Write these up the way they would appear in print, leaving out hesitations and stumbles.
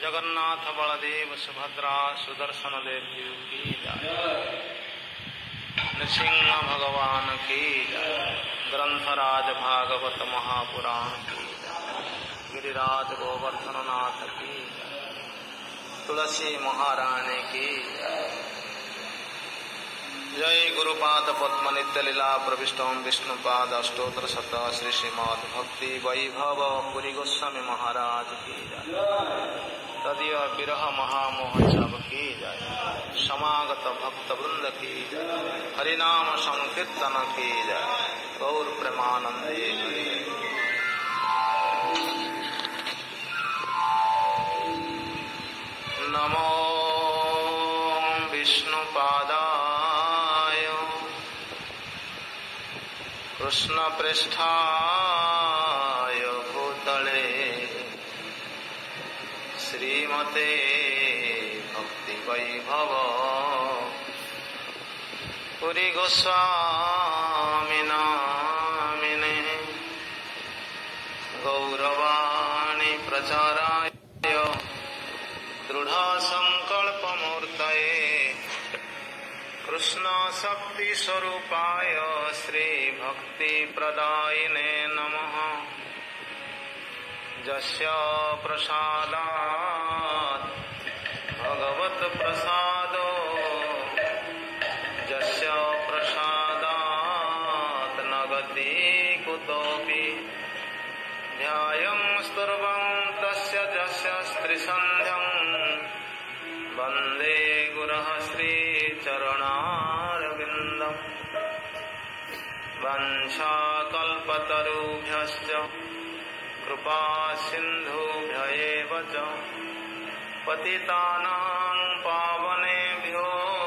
जगन्नाथ बलदेव सुभद्रा सुदर्शन देव की जय। नृसिंह भगवान की जय। ग्रंथराज भागवत महापुराण की जय। गिरिराज गोवर्धन नाथ की जय। तुलसी महारानी की जय। जय गुरुपाद पद्म नित्य लीला प्रविष्टम विष्णुपाद अष्टोत्र शत श्री श्रीमद भक्ति वैभव पुरी गोस्वामी महाराज की जय। तदीय विरह महामोह छब की जय। समागत भक्त वृंद की जय। हरिनाम संकीर्तन की जय। गौर प्रेमानंदे नमो विष्णुपादाय कृष्ण पृष्ठाय भूतले श्रीमते भक्ति वैभव पुरी गोस्वामी नामिने गौरवाणी प्रचाराय दृढ़ संकल्प मूर्तये कृष्ण शक्ति स्वरूपाय श्री भक्ति प्रदायिने नमः। जस्य प्रसादात् भगवत प्रसादो जस्य प्रसादात् न गति कुतोऽपि ध्यायं स्तुर्वं तस्य जस्य स्त्रिसन्ध्यं वन्दे गुरः श्रीचरणारविन्दम्। वंशाकल्पतरुभ्यश्च कृपा सिन्धुभ्य एव च पतितानां पावनेभ्यो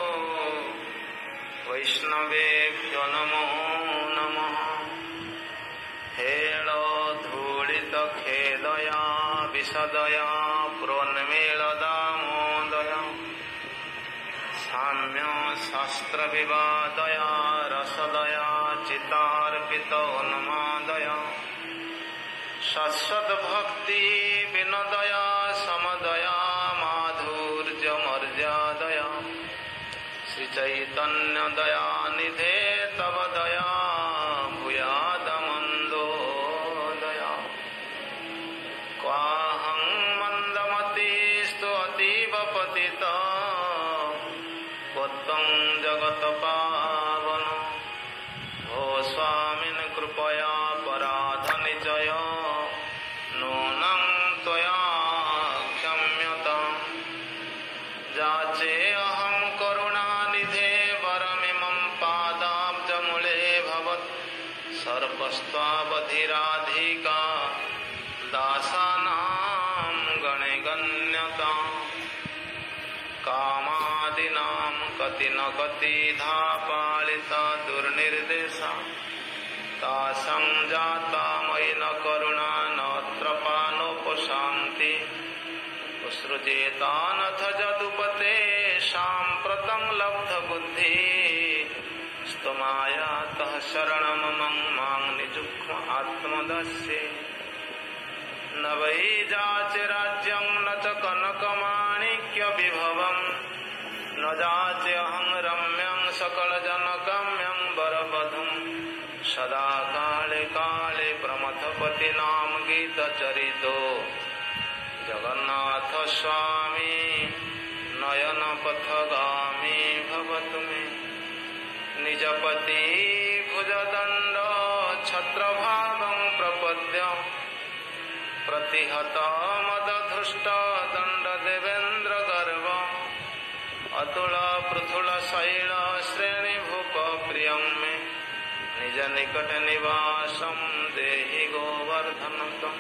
वैष्णवेभ्यो नमो नमः। हेलो धूलित खेदया विशदया प्रोन्मीलदामोदया साम्य शास्त्र विवादया रसदया चितार्पितोन्मादया शाश्वत भक्ति विनोदया समदया माधुर्य मर्यादया श्री चैतन्य दया निधे तव दया भूयादमन्दो दया। क्वाहं मन्दमतिस्तु अतीव पतिता त्वं जगत्पावन भो स्वामिन् कृपया पराधनिचय नूनं त्वया क्षम्यताम्। जाचे अहं करुणानिधे वरमिमं पादाब्जमूले भवत् सर्पस्त्वावधिराधिका दासानां गणे गण्यताम्। कामादीनां कति न कतिधा पालिता दुर्निर्देशा तासां जाता मयि न करुणा नत्र पानोपशान्ति। उत्सृजेतानथ जदुपते साम्प्रतं लब्धबुद्धि स्तमायातः शरणमं मां निजुक्ष्म आत्मदस्ये। न वै जाचे राज्यं न च कनकमाणिक्यविभवम् न जाचे अहं रम्यं सकलजनगम्यं वरवधूं सदा काले काले प्रमथपतिनां गीतचरितो जगन्नाथ स्वामी नयनपथगामी भवतु मे। निजपति भुजदण्ड छत्रभागं प्रपद्य प्रतिहत मदधृष्ट दंड देवेन्द्र गर्व अतुल पृथुल शैल श्रेणी भूप प्रियं मे निज निकट निवासं देहि गोवर्धन तम्।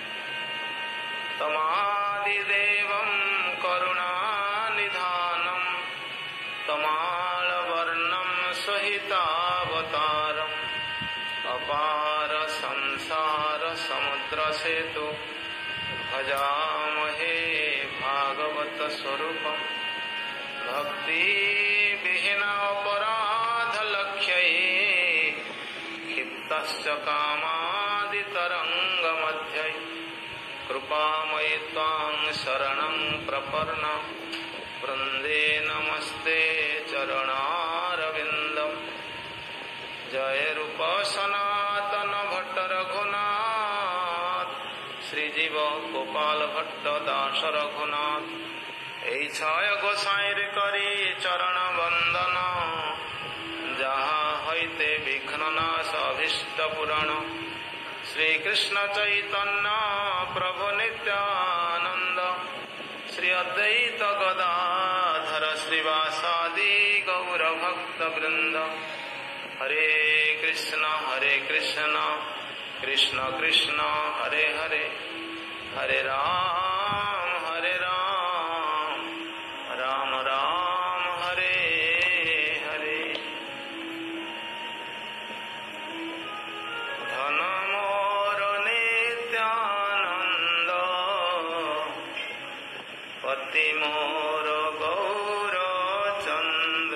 तमादिदेवं करुणानिधानं तमालवर्णं सहितावतारम् अपार संसार समुद्र सेतु भजामहे भागवत स्वरूपम्। भक्ति विहीन अपराध लक्ष्यै क्षिप्तश्च कामादितरङ्गमध्ये कृपामयि त्वां शरणं प्रपन्ना वृन्दे नमस्ते चरणारविन्दम् जय रूप सनातन भट्ट रघुनाथ श्रीजीव गोपाल भट्ट दास रघुनाथ এই ছয় গোসাইর করি চরণ বন্দন যাহা হইতে বিঘ্ন নাশ অভীষ্ট পুরাণ শ্রীকৃষ্ণ চৈতন্য প্রভু নিত্যানন্দ শ্রী অদ্বৈত গদাধর শ্রীবাসাদি গৌর ভক্ত বৃন্দ हरे कृष्ण कृष्ण कृष्ण हरे हरे हरे राम राम राम हरे हरे धन मोर नित्यानंद पति मोर गौर चंद्र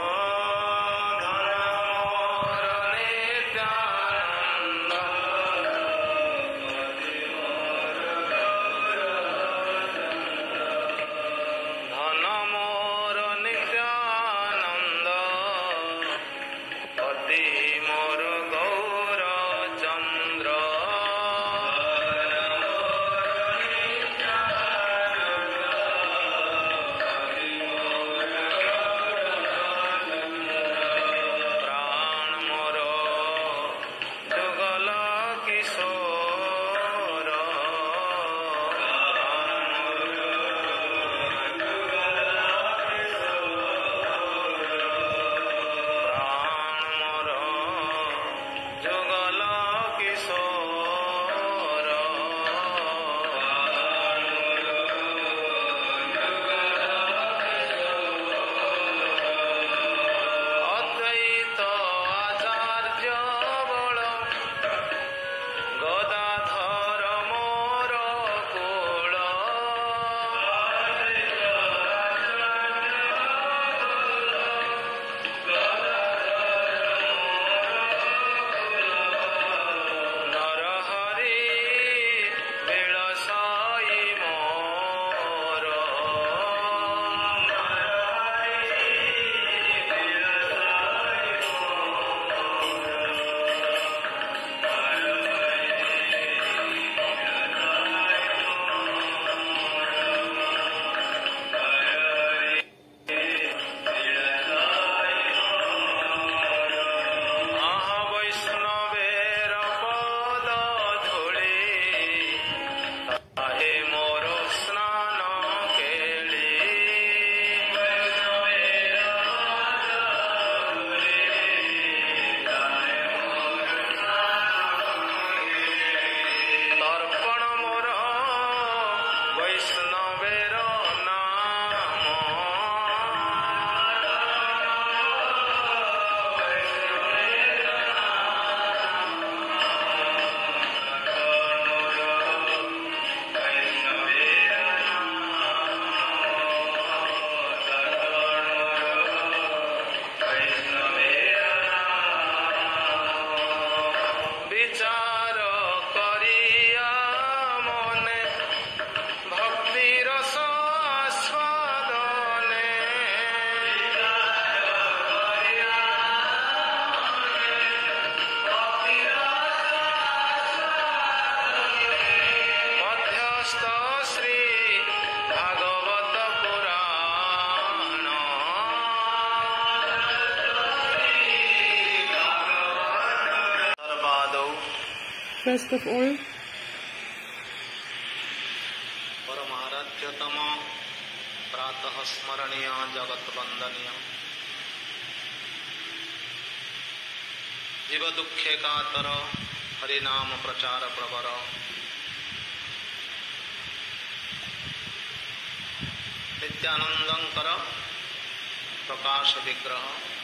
First of all, परमाराध्यतम प्रातः स्मरणीय जगत वंदनीय जीव दुखे कातर हरिनाम प्रचार प्रवर नित्यानंदंकर प्रकाश विग्रह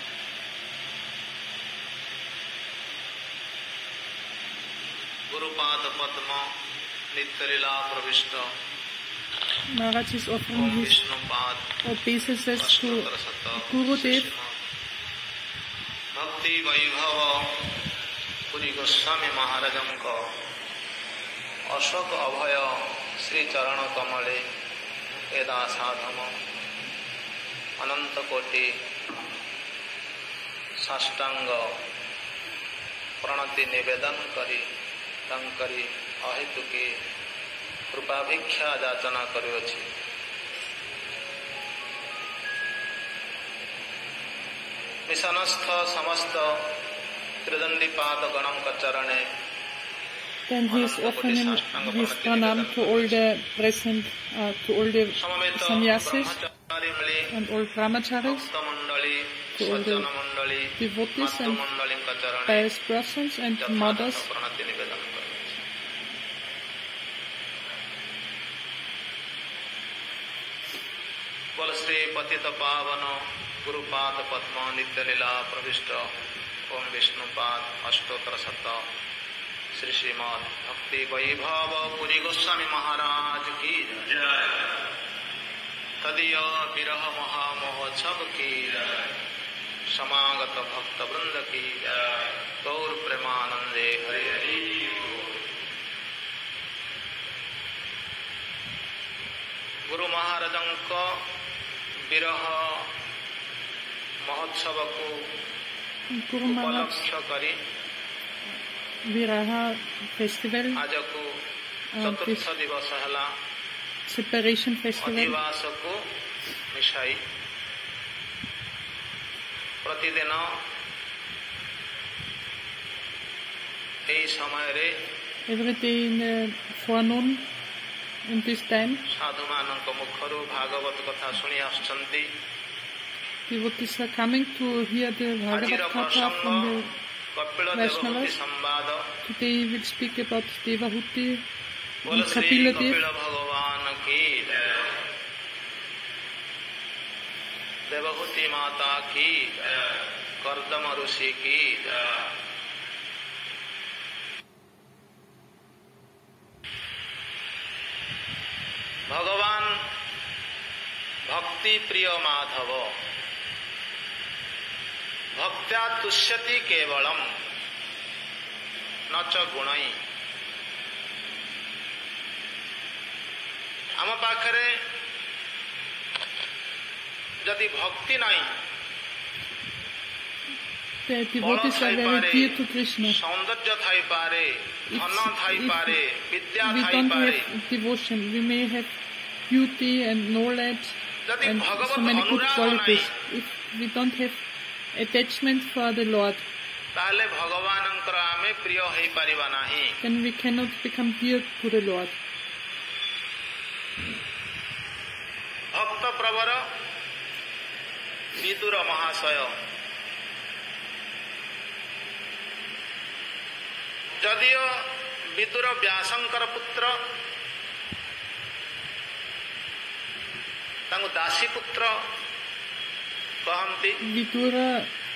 गुरुपाद पद्म नित्यलीला प्रविष्ट Maharaj is offering his obeisances to Gurudev. भक्ति वैभव पुरी गोस्वामी महाराज अशोक अभय श्री चरण कमले एदा साधम अनंत कोटि साष्टांग प्रणति निवेदन करी तंकरी अहेतुकी कृपाभिक्षा याचना करुअछि। मिशनस्थ समस्त त्रिदंडीपाद गणम कचरणे। Then he is offering his pranam to all the present, to all the sannyasis and all brahmacharis, to all the devotees and pious persons and mothers. बोल श्री पतित पावन गुरुपाद पद्म नित्य लीला प्रविष्ट ओम विष्णुपाद अष्टोत्तर शत श्री श्रीमद भक्ति वैभव पुरी गोस्वामी महाराज की जय। तदीय विरह महामहोत्सव की जय। समागत भक्त वृंद की जय। गौर प्रेमानंदे हरि हरि। गुरु महाराजंक विरह महोत्सव को उपलक्ष्य करी Viraha festival, चतुर्थ दिवस है separation festival, अधिवास को मिशाई प्रतिदिन समय रे every day in the forenoon in this time साधु मानक मुखरु भागवत कथा सुनी आछंती। devotees are coming to hear the Bhagavad Gita from the Vaishnavas. Today we will speak about Devahuti and Kapila Dev. भगवान की देवहूति माता की कर्दम ऋषि की भगवान भक्ति प्रिय माधव भक्त्या तुष्यति केवलम न च गुणई। आम पाखरे जदि भक्ति नहीं The devotees are very dear to Krishna. सौंदर्य थाई पारे धन थाई पारे विद्या We थाई don't पारे have devotion. We may have beauty and knowledge and so many good qualities. If we don't have attachment for the Lord, ताले भगवानंकर आमे प्रिय होई परिबा नाही। then we cannot become dear to the Lord. भक्त प्रवर विदुर महाशय जदियो विदुर व्यासंकर पुत्र तांको दासी पुत्र कहंती Vidura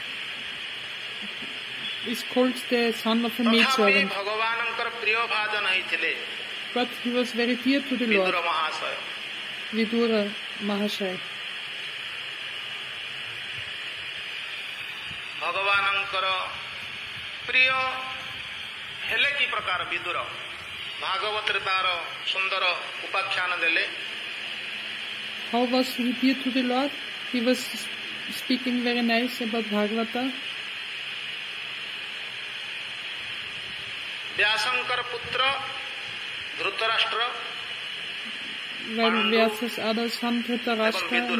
is called the son of a तथापि maidservant, भगवानंकर प्रिय भाजन नहीं थिले but he was very dear to the Lord. Vidur महाशय Vidura Mahashaya. भगवानंकर प्रिय हेले की प्रकार विदुर भागवत तार सुंदर उपाख्यान देले। How was he dear to the Lord? He was speaking very nice about Bhagavata. व्यासंकर पुत्र Dhritarashtra While Vyasa's other son Dhritarashtra, Vidur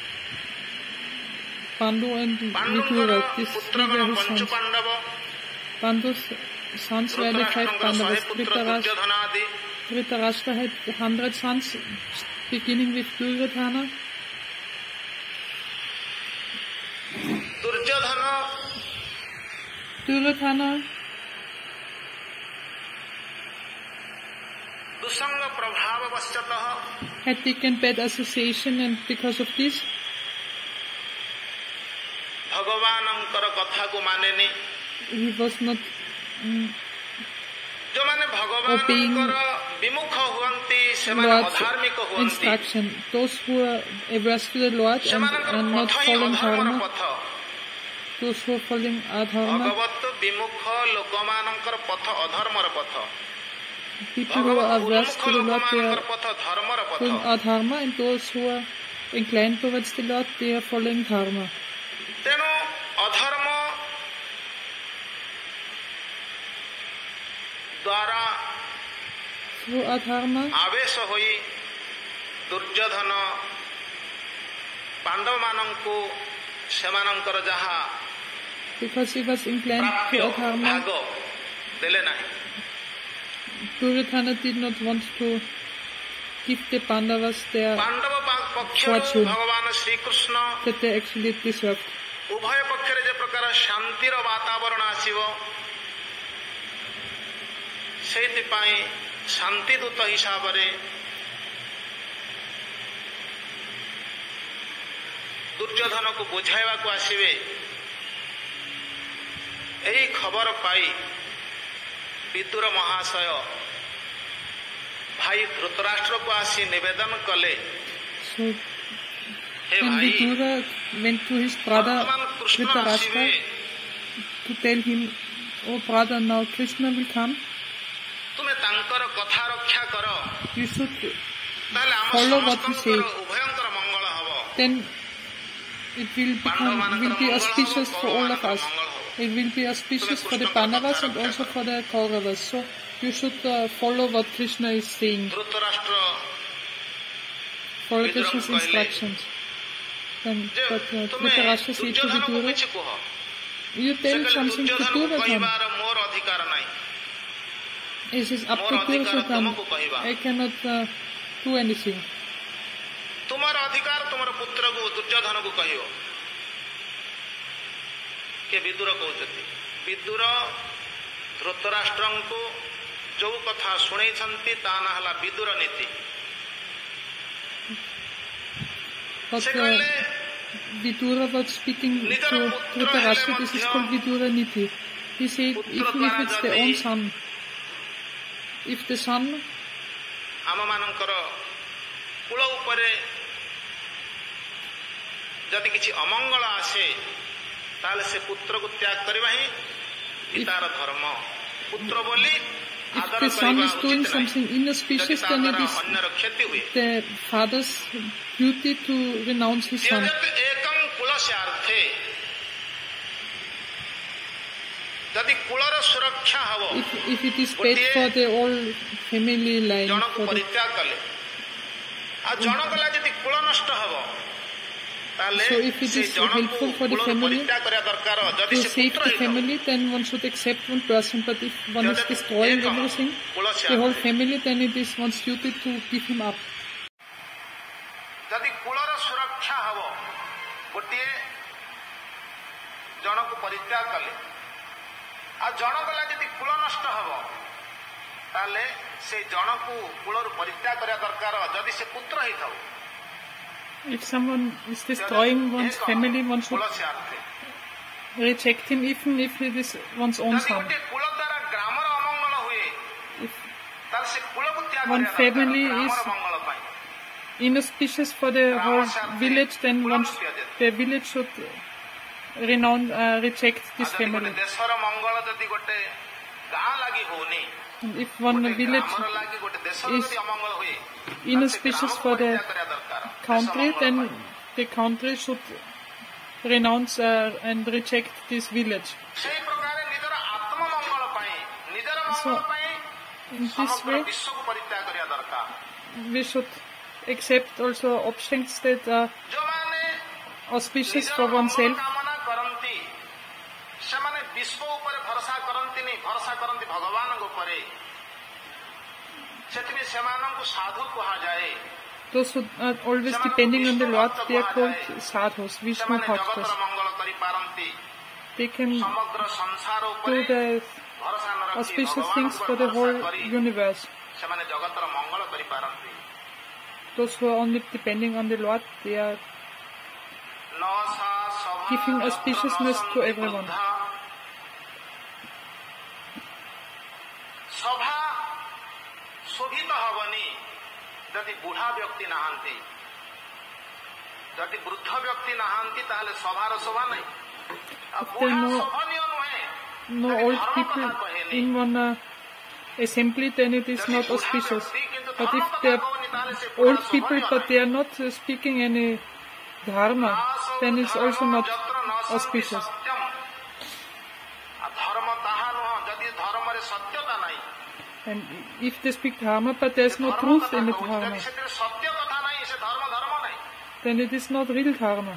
Pandu and Vidura, these पुत्र three were his Panchu sons. Pandav Pandu's sons were the five Pandavas. Dhritarashtra दुर्योधनादि Dhritarashtra had 100 sons, beginning with Duryodhana. Duryodhana दुसंग प्रभाव वश्चतः had taken bad association, and because of this, भगवानंकर कथा को मानेनी। he was not जो माने भगवानंकर विमुख हुवंती सेमान Lord's अधार्मिक हुवंती instruction. Those who are averse to the Lord and सेमानंकर are not पथ ही following अधर्मर dharma, पथ those who are following adharma, भगवत विमुख लोकमानंकर पथ अधर्मर पथ people who are averse to the Lord, they are ପଥ ଧର୍ମର ପଥ following adharma, and those who are inclined towards the Lord, they are following dharma. ତେଣୁ ଅଧର୍ମ ଦ୍ୱାରା Through adharma, ଆବେଶ ହୋଇ ଦୁର୍ଯ୍ୟୋଧନ ପାଣ୍ଡବମାନଙ୍କୁ ସେମାନଙ୍କର ଯାହା because he was inclined to ପ୍ରାପ୍ୟ adharma, ଭାଗ ଦେଲେ ନାହିଁ। Duryodhana did not want to give the Pandavas their Pandava ପକ୍ଷରୁ fortune ଭଗବାନ Shrikrishna that they actually deserved. ଉଭୟ ପକ୍ଷରେ ଯେ ପ୍ରକାର ଶାନ୍ତିର ବାତାବରଣ ଆସିବ ସେଇଥିପାଇଁ ଶାନ୍ତିଦୂତ ହିସାବରେ ଦୁର୍ଯ୍ୟୋଧନକୁ ବୁଝାଇବାକୁ ଆସିବେ। ଏହି ଖବର ପାଇ ବିଦୁର ମହାଶୟ ଭାଇ ଧୃତରାଷ୍ଟ୍ରକୁ ଆସି ନିବେଦନ କଲେ, So ହେ when ଭାଇ, Vidura went to his brother ବର୍ତ୍ତମାନ କୃଷ୍ଣ Dhritarashtra ଆସିବେ, to tell him, "Oh brother, now Krishna will come. ତୁମେ ତାଙ୍କର କଥା ରକ୍ଷା କର, You should ତାହେଲେ ଆମ follow what he ସମସ୍ତଙ୍କର says. ଉଭୟଙ୍କର ମଙ୍ଗଳ ହବ। Then it will be auspicious for all of us. It will be auspicious for the Pandavas and also for the Kauravas. So you should follow what Krishna is saying, Dhritarashtra follow Krishna's instructions." Then ଯେ but ତୁମେ Dhritarashtra said to ଦୁର୍ଯ୍ୟୋଧନକୁ Vidura, କିଛି କୁହ। "You ସେ tell କହିଲେ, something to ଦୁର୍ଯ୍ୟୋଧନକୁ Duryodhana. କହିବାର ମୋର ଅଧିକାର ନାହିଁ। It is up to ମୋର ଅଧିକାର Duryodhana. ତୁମକୁ କହିବା। I cannot do anything. ତୁମର ଅଧିକାର ତୁମର ପୁତ୍ରକୁ ଦୁର୍ଯ୍ୟୋଧନକୁ କହିବ। କିଏ ବିଦୁର କହୁଛନ୍ତି। ବିଦୁର ଧୃତରାଷ୍ଟ୍ରଙ୍କୁ ଯୋଉ କଥା ଶୁଣେଇଛନ୍ତି ତା ନାଁ ହେଲା ବିଦୁର ନୀତି। But ସେ କହିଲେ Vidura was speaking to Dhritarashtra. This is called Vidura Niti. He said, even if it's their own son, if the son ଆମମାନଙ୍କର କୂଳ ଉପରେ ଯଦି କିଛି ଅମଙ୍ଗଳ ଆସେ ତାହେଲେ ସେ ପୁତ୍ରକୁ ତ୍ୟାଗ କରିବା ହିଁ ପିତାର ଧର୍ମ। ପୁତ୍ର ବୋଲି if ଆଦର the son କରିବା is doing ଉଚିତ something ନାହିଁ। ଯଦି inauspicious, ତା then it ଦ୍ୱାରା is ଅନ୍ୟର କ୍ଷତି ହୁଏ। the father's duty to renounce his son. त्यजत एकं कुलस्यार्थे, ଯଦି କୂଳର ସୁରକ୍ଷା ହବ If it is bad for the whole family line, ଜଣକୁ for the, ପରିତ୍ୟାଗ କଲେ ଆଉ ଜଣ କଲା ଯଦି କୂଳ ନଷ୍ଟ ହବ ତାହେଲେ So if it ସେ is ଜଣକୁ helpful for the କୂଳରୁ family ପରିତ୍ୟାଗ କରିବା ଦରକାର। ଯଦି to ସେ save ପୁତ୍ର the ହେଇଥିବ family, then one should accept one person. But if one is destroying everything, the whole family, then it is one's duty to give him up. ଯଦି କୂଳର ସୁରକ୍ଷା ହବ ଗୋଟିଏ ଜଣକୁ ପରିତ୍ୟାଗ କଲେ ଆଉ ଜଣ କଲା ଯଦି କୂଳ ନଷ୍ଟ ହବ ତାହେଲେ ସେ ଜଣକୁ କୂଳରୁ ପରିତ୍ୟାଗ କରିବା ଦରକାର ଯଦି ସେ ପୁତ୍ର ହେଇଥାଉ। If someone is destroying one's family, one should କୁଳସ୍ୟାର୍ଥେ, reject him, even if it is one's own ଯଦି son. ଗୋଟିଏ କୂଳ ଦ୍ୱାରା ଗ୍ରାମର ଅମଙ୍ଗଳ ହୁଏ If ତାହେଲେ ସେ କୂଳକୁ ତ୍ୟାଗ one କରିବା family ଦରକାର is ଗ୍ରାମର ମଙ୍ଗଳ ପାଇଁ। inauspicious for the whole village, then the village should reject this ଯଦି family. ଗୋଟେ ଦେଶର ମଙ୍ଗଳ ଯଦି ଗୋଟେ ଗାଁ ଲାଗି ହଉନି, And if one ଗୋଟେ village ଗ୍ରାମର ଲାଗି ଗୋଟେ ଦେଶର is ଯଦି ଅମଙ୍ଗଳ ହୁଏ inauspicious for the country, then the country should renounce and reject this village. ସେହି ପ୍ରକାର ନିଜର ଆତ୍ମମଙ୍ଗଳ ପାଇଁ ନିଜର So, ମଙ୍ଗଳ ପାଇଁ in this ସମଗ୍ର way, ବିଶ୍ୱକୁ ପରିତ୍ୟାଗ କରିବା ଦରକାର। we should accept also options that are ଯୋଉମାନେ auspicious ନିଜର for ମଙ୍ଗଳ oneself. କାମନା କରନ୍ତି ସେମାନେ ବିଶ୍ୱ ଉପରେ ଭରସା କରନ୍ତିନି, ଭରସା କରନ୍ତି ଭଗବାନଙ୍କ ଉପରେ। ସେଥିପାଇଁ ସେମାନଙ୍କୁ ସାଧୁ କୁହାଯାଏ। Those who are always depending on the Lord, they are called sadhus, Vishnu ସେମାନେ bhaktas. ଜଗତର ମଙ୍ଗଳ କରିପାରନ୍ତି। They can ସମଗ୍ର ସଂସାର do ଉପରେ the ଭରସା ନ ରଖି auspicious ଭଗବାନଙ୍କ things for ଉପରେ the whole ଭରସା କରି universe. ସେମାନେ ଜଗତର ମଙ୍ଗଳ କରିପାରନ୍ତି। Those who are only depending on the Lord, they are ନ ସା ସଭା giving ଯତ୍ର auspiciousness ନ to ସନ୍ତି everyone. ବୃଦ୍ଧା। ସଭା ଶୋଭିତ ହବନି ଯଦି ବୁଢା ବ୍ୟକ୍ତି ନାହାନ୍ତି। ଯଦି ବୃଦ୍ଧ ବ୍ୟକ୍ତି ନାହାନ୍ତି ତାହେଲେ ସଭାର ଶୋଭା ନାହିଁ। ଆଉ There ବୁଢା are ଶୋଭନୀୟ ନୁହେଁ। no old people in one assembly, then it is not auspicious. But if they are old people but they are not speaking any dharma, then it's also not auspicious. And if they speak dharma but there is no truth in the dharma, then it is not real dharma.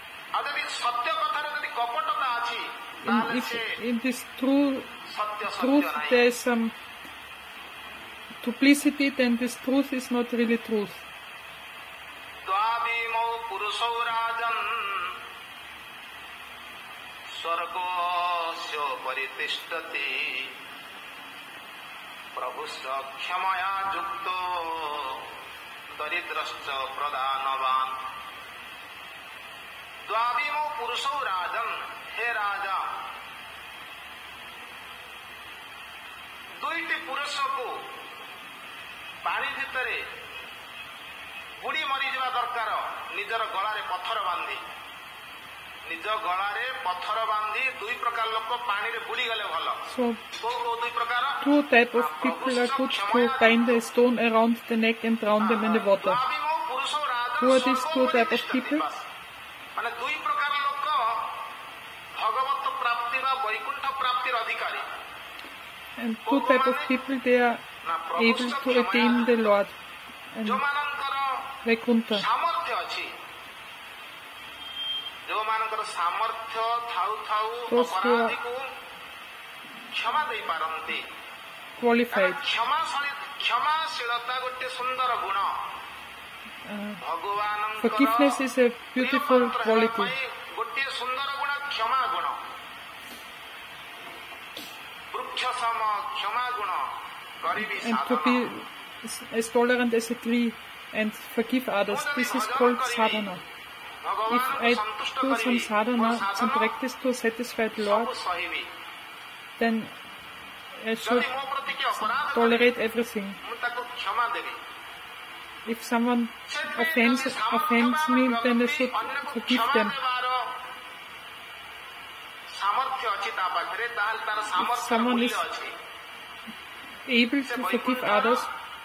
If in this truth there is some duplicity, then this truth is not really truth. द्वाविमो पुरुषो राजन, हे राजा, दुईटी पुरुष को पानी भितरे बुड़ी मरी जावा दरकार, निजर गलारे पत्थर बांधी, निज गलारे पत्थर बांधी दुई प्रकार लोक पानी रे बुड़ी गले भल. So two type of people are good to bind a stone around the neck and drown them in the water. Who are these two type of people? माने दुई प्रकार लोक भगवत प्राप्ति बा वैकुंठ प्राप्तिर अधिकारी. And two type of people, they are able to attain the Lord and Vaikuntha. Those who are qualified. Forgiveness is a beautiful quality. And to be as tolerant as a tree and forgive others, this is called sadhana. If I do some sadhana, some practice to satisfy the Lord, then I should tolerate everything. If someone offends me, then I should forgive them. If someone is able to forgive others,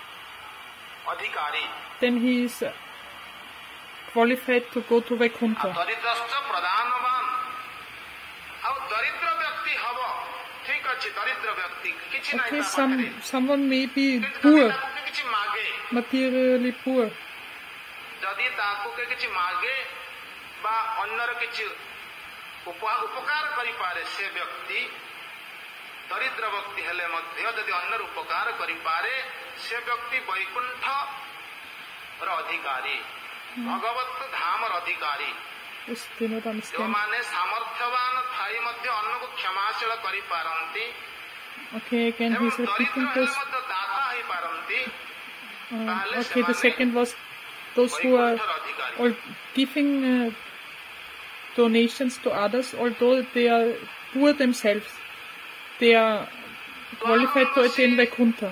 then he is qualified to go to Vaikuntha. Okay, someone may be poor, materially poor. दरिद्र व्यक्ति हेले मध्य यदि अन्यर उपकार करि पारे से व्यक्ति वैकुंठ र अधिकारी भगवत धाम र अधिकारी जो माने सामर्थ्यवान थाई मध्य अन्न को क्षमाशील करि पारंती. Okay, again he's repeating this. Okay, the second was those who are all giving donations to others, although they are poor themselves. They are qualified to attain Vaikuntha.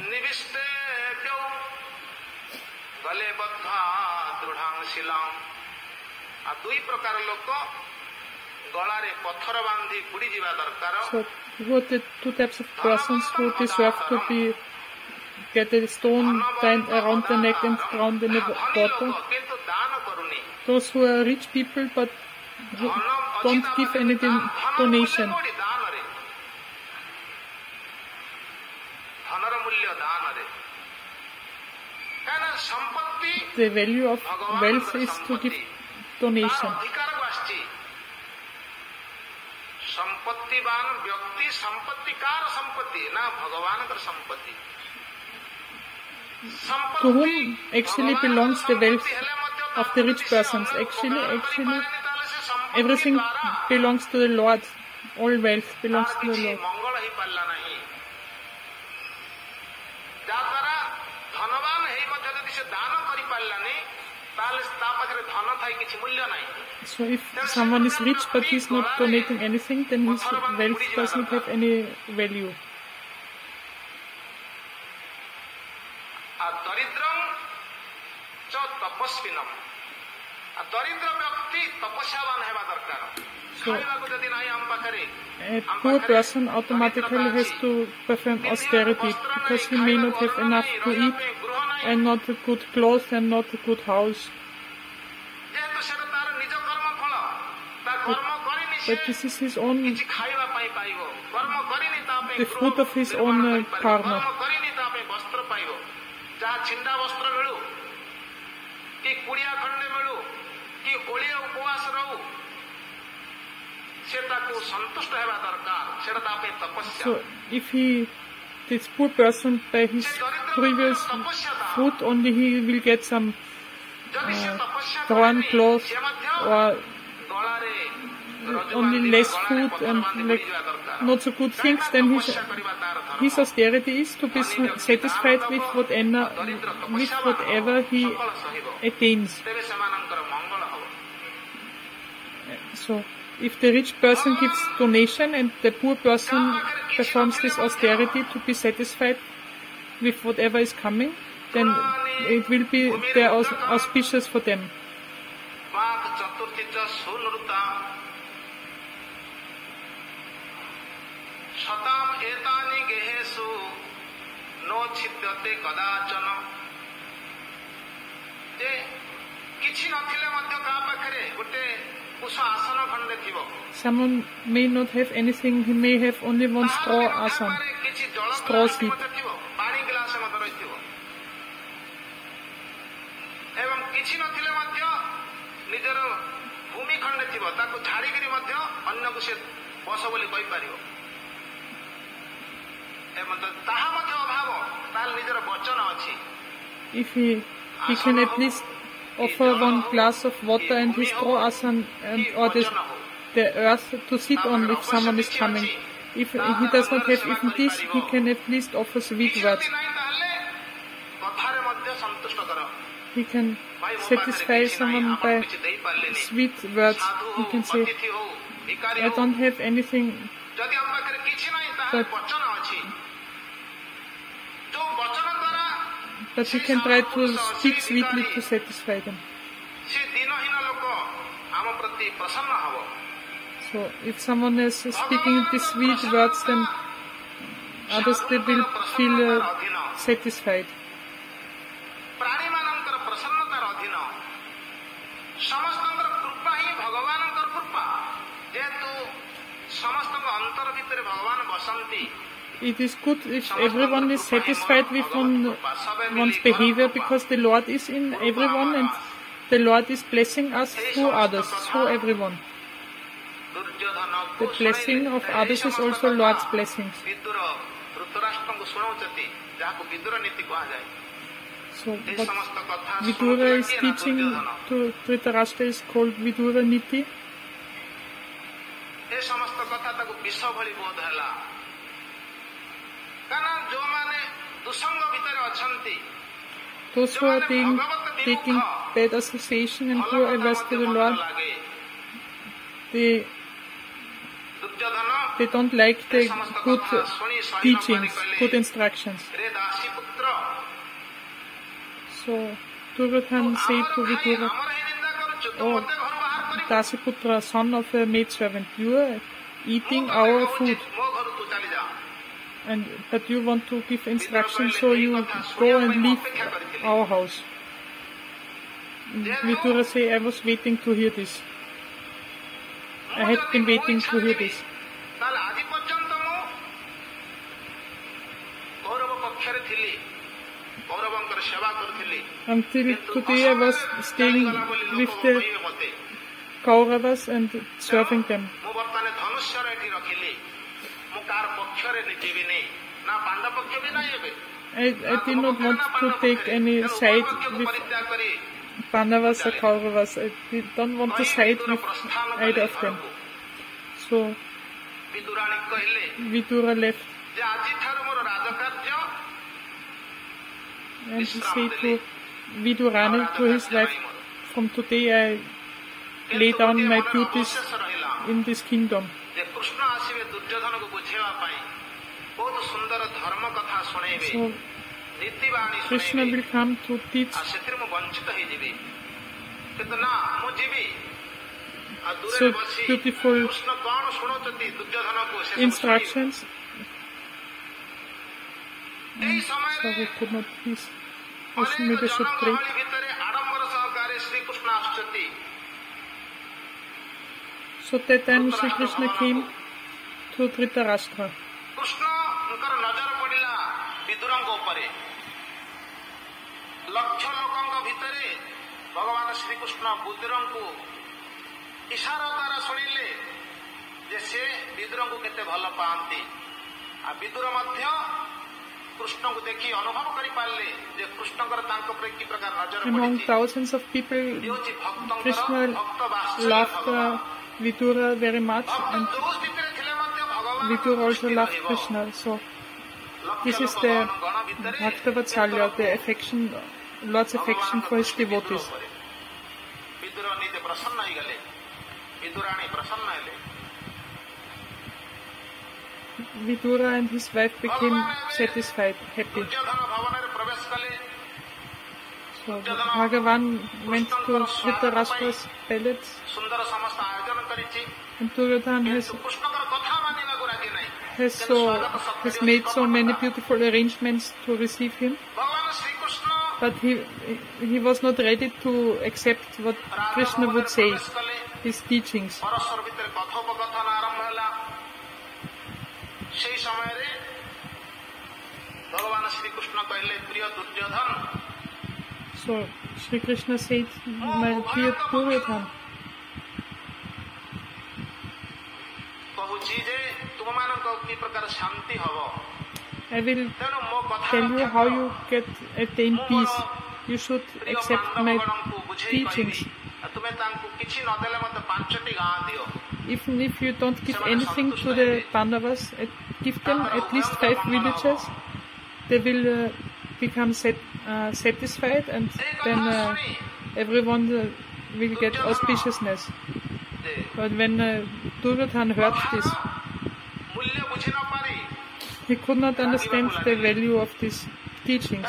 So, who are the two types of persons who deserve to get a stone tied around the neck and drowned in the water? Those who are rich people but who don't give any donation. The value of wealth is to give donation. To whom actually belongs the wealth of the rich persons? Actually, everything belongs to the Lord. All wealth belongs to the Lord. So if someone is rich but he is not donating anything, then his wealth does not have any value. So, a poor person automatically has to perform austerity because he may not have enough to eat and not a good clothes and not a good house. But this is his own, the fruit of his own karma. So if this poor person, by his previous fruit only, he will get some torn clothes or only less food and like not so good things, then his austerity is to be satisfied with whatever he attains. So if the rich person gives donation and the poor person performs this austerity to be satisfied with whatever is coming, then it will be auspicious for them. Someone may not have anything, he may have only one straw asana, straw seat. If he can at least offer one glass of water and his straw asana or the earth to sit on if someone is coming. If he does not have even this, he can at least offer sweet words. He can satisfy someone by sweet words. He can say, I don't have anything, but he can try to speak sweetly to satisfy them. So if someone is speaking these sweet words, then others they will feel satisfied. It is good if everyone is satisfied with one's behavior, because the Lord is in everyone and the Lord is blessing us through others, through everyone. The blessing of others is also Lord's blessings. So what Vidura is teaching to Dhritarashtra is called Vidura Niti. Those who are taking bad association and who are averse to the Lord, they don't like the good teachings, good instructions. So Duryodhana said to Vidura, "Oh, Dasiputra, son of a maidservant, you are eating our food, but you want to give instructions, so you go and leave our house." Vidura said, "I was waiting to hear this. I had been waiting to hear this. Until today I was staying with the Kauravas and serving them. I did not want to take any side with Pandavas or Kauravas. I don't want to side with either of them." So Vidura left. And he said to Vidurani, to his wife, "From today I lay down my duties in this kingdom." So Krishna will come to teach so beautiful instructions. Sorry, could not please. Maybe I should pray. So that time Sri Krishna came to Dhritarashtra. भगवान श्री कृष्ण विदुरं को इशारा द्वारा शुणिले जे से विदुरं को केते भल पांती आ विदुर मध्य कृष्ण को देखि अनुभव करि पाले जे कृष्णकर तांको पर की प्रकार नजर पड़ि Among thousands of people, Krishna loved Vidura very much, and Vidura also loved Krishna. So this is the Bhaktavatsalya, the affection, Lord's affection for his devotees. Vidura and his wife became satisfied, happy. So Bhagavan went to Dhritarashtra's palace, and Duryodhana has made so many beautiful arrangements to receive him. But he was not ready to accept what Krishna would say, his teachings. So Sri Krishna said, my dear Duryodhana, I will tell you how you attain peace. You should accept my teachings. Even if you don't give anything to the Pandavas, give them at least 5 villages. They will become satisfied, and then everyone will get auspiciousness. But when Duryodhana heard this, he could not understand the value of these teachings.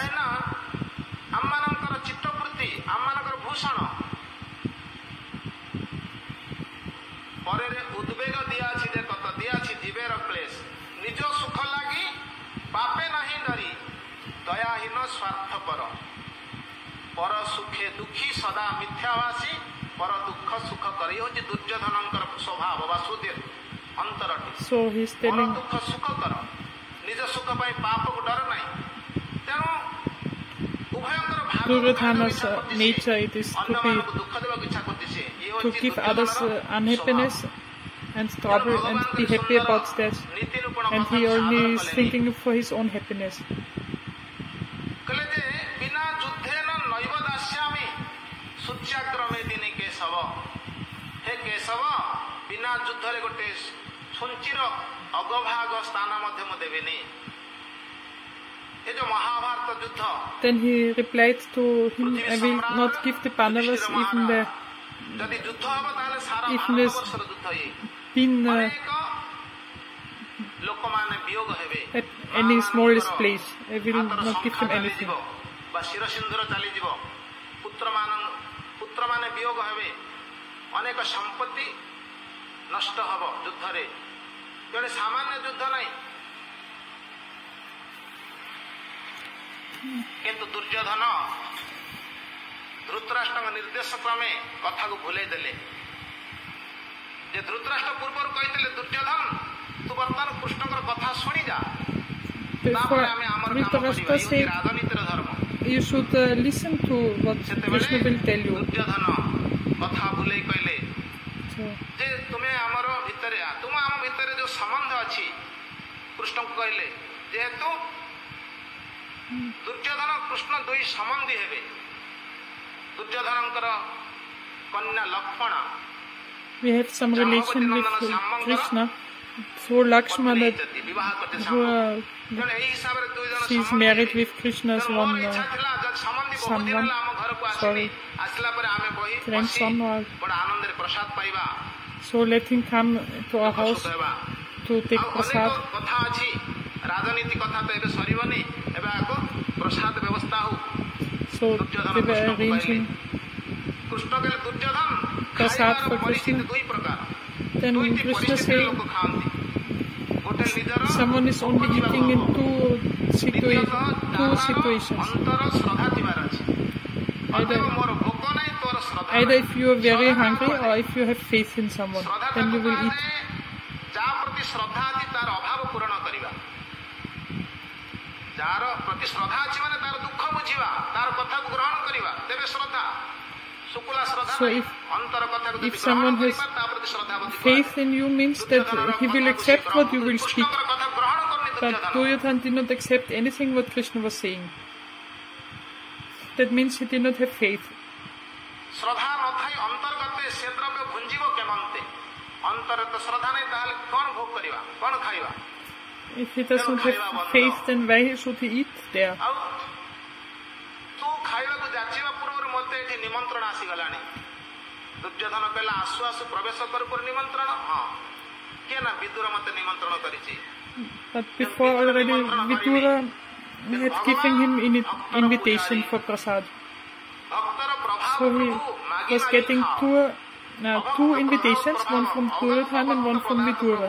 So he's telling Duryodhana's nature, it is to give others unhappiness and trouble and be happy about that, and he only is thinking for his own happiness. Then he replied to him, I will not give the Pandavas even at any smallest place. I will not give them anything. किंतु दुर्योधन धृतराष्ट्र निर्देश क्रमे कथा को भूले देले जे धृतराष्ट्र पूर्वर कहितले दुर्योधन तू वर्तमान कृष्णकर कथा सुनी जा Before Dhritarashtra said, you should listen to what Krishna will tell you. Duryodhan कथा भूले कहले जे तुम्हें हमर भितरे तुम हम भितरे जो संबंध अछि कृष्ण को कहले जेहेतु दुर्योधन कृष्ण दुई संबंधी हेबे दुर्योधनकर कन्या Lakshman We have some relation with Krishna through Lakshmana, she is married with Krishna's grandson. So let him come to our house to take prasad. So they were arranging prasad for Krishna, then Krishna says someone is only eating in two situations. Either if you are very hungry or if you have faith in someone, then you will eat. So if someone has faith in you, means that he will accept what you will speak. But Duryodhana did not accept anything what Krishna was saying. That means he did not have faith. If he does not have faith, then why should he eat there? But before already Vidura had given him an invitation for prasad. So he was getting two invitations, one from Duryodhana and one from Vidura.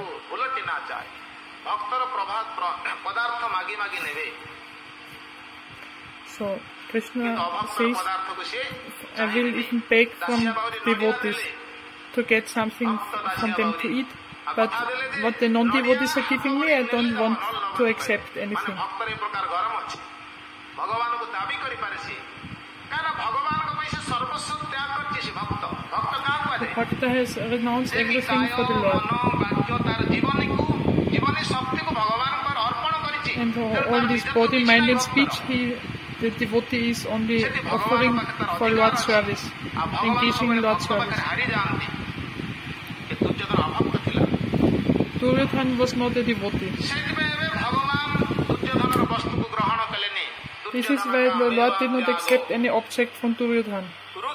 So Krishna says, I will even beg from devotees to get something from them to eat, but what the non-devotees are giving me, I don't want to accept anything. The Bhakta has renounced everything for the Lord. And all this body, mind and speech, the devotee is only offering for Lord's service, engaging in Lord's service. Duryodhana was not a devotee. This is why the Lord did not accept any object from Duryodhana.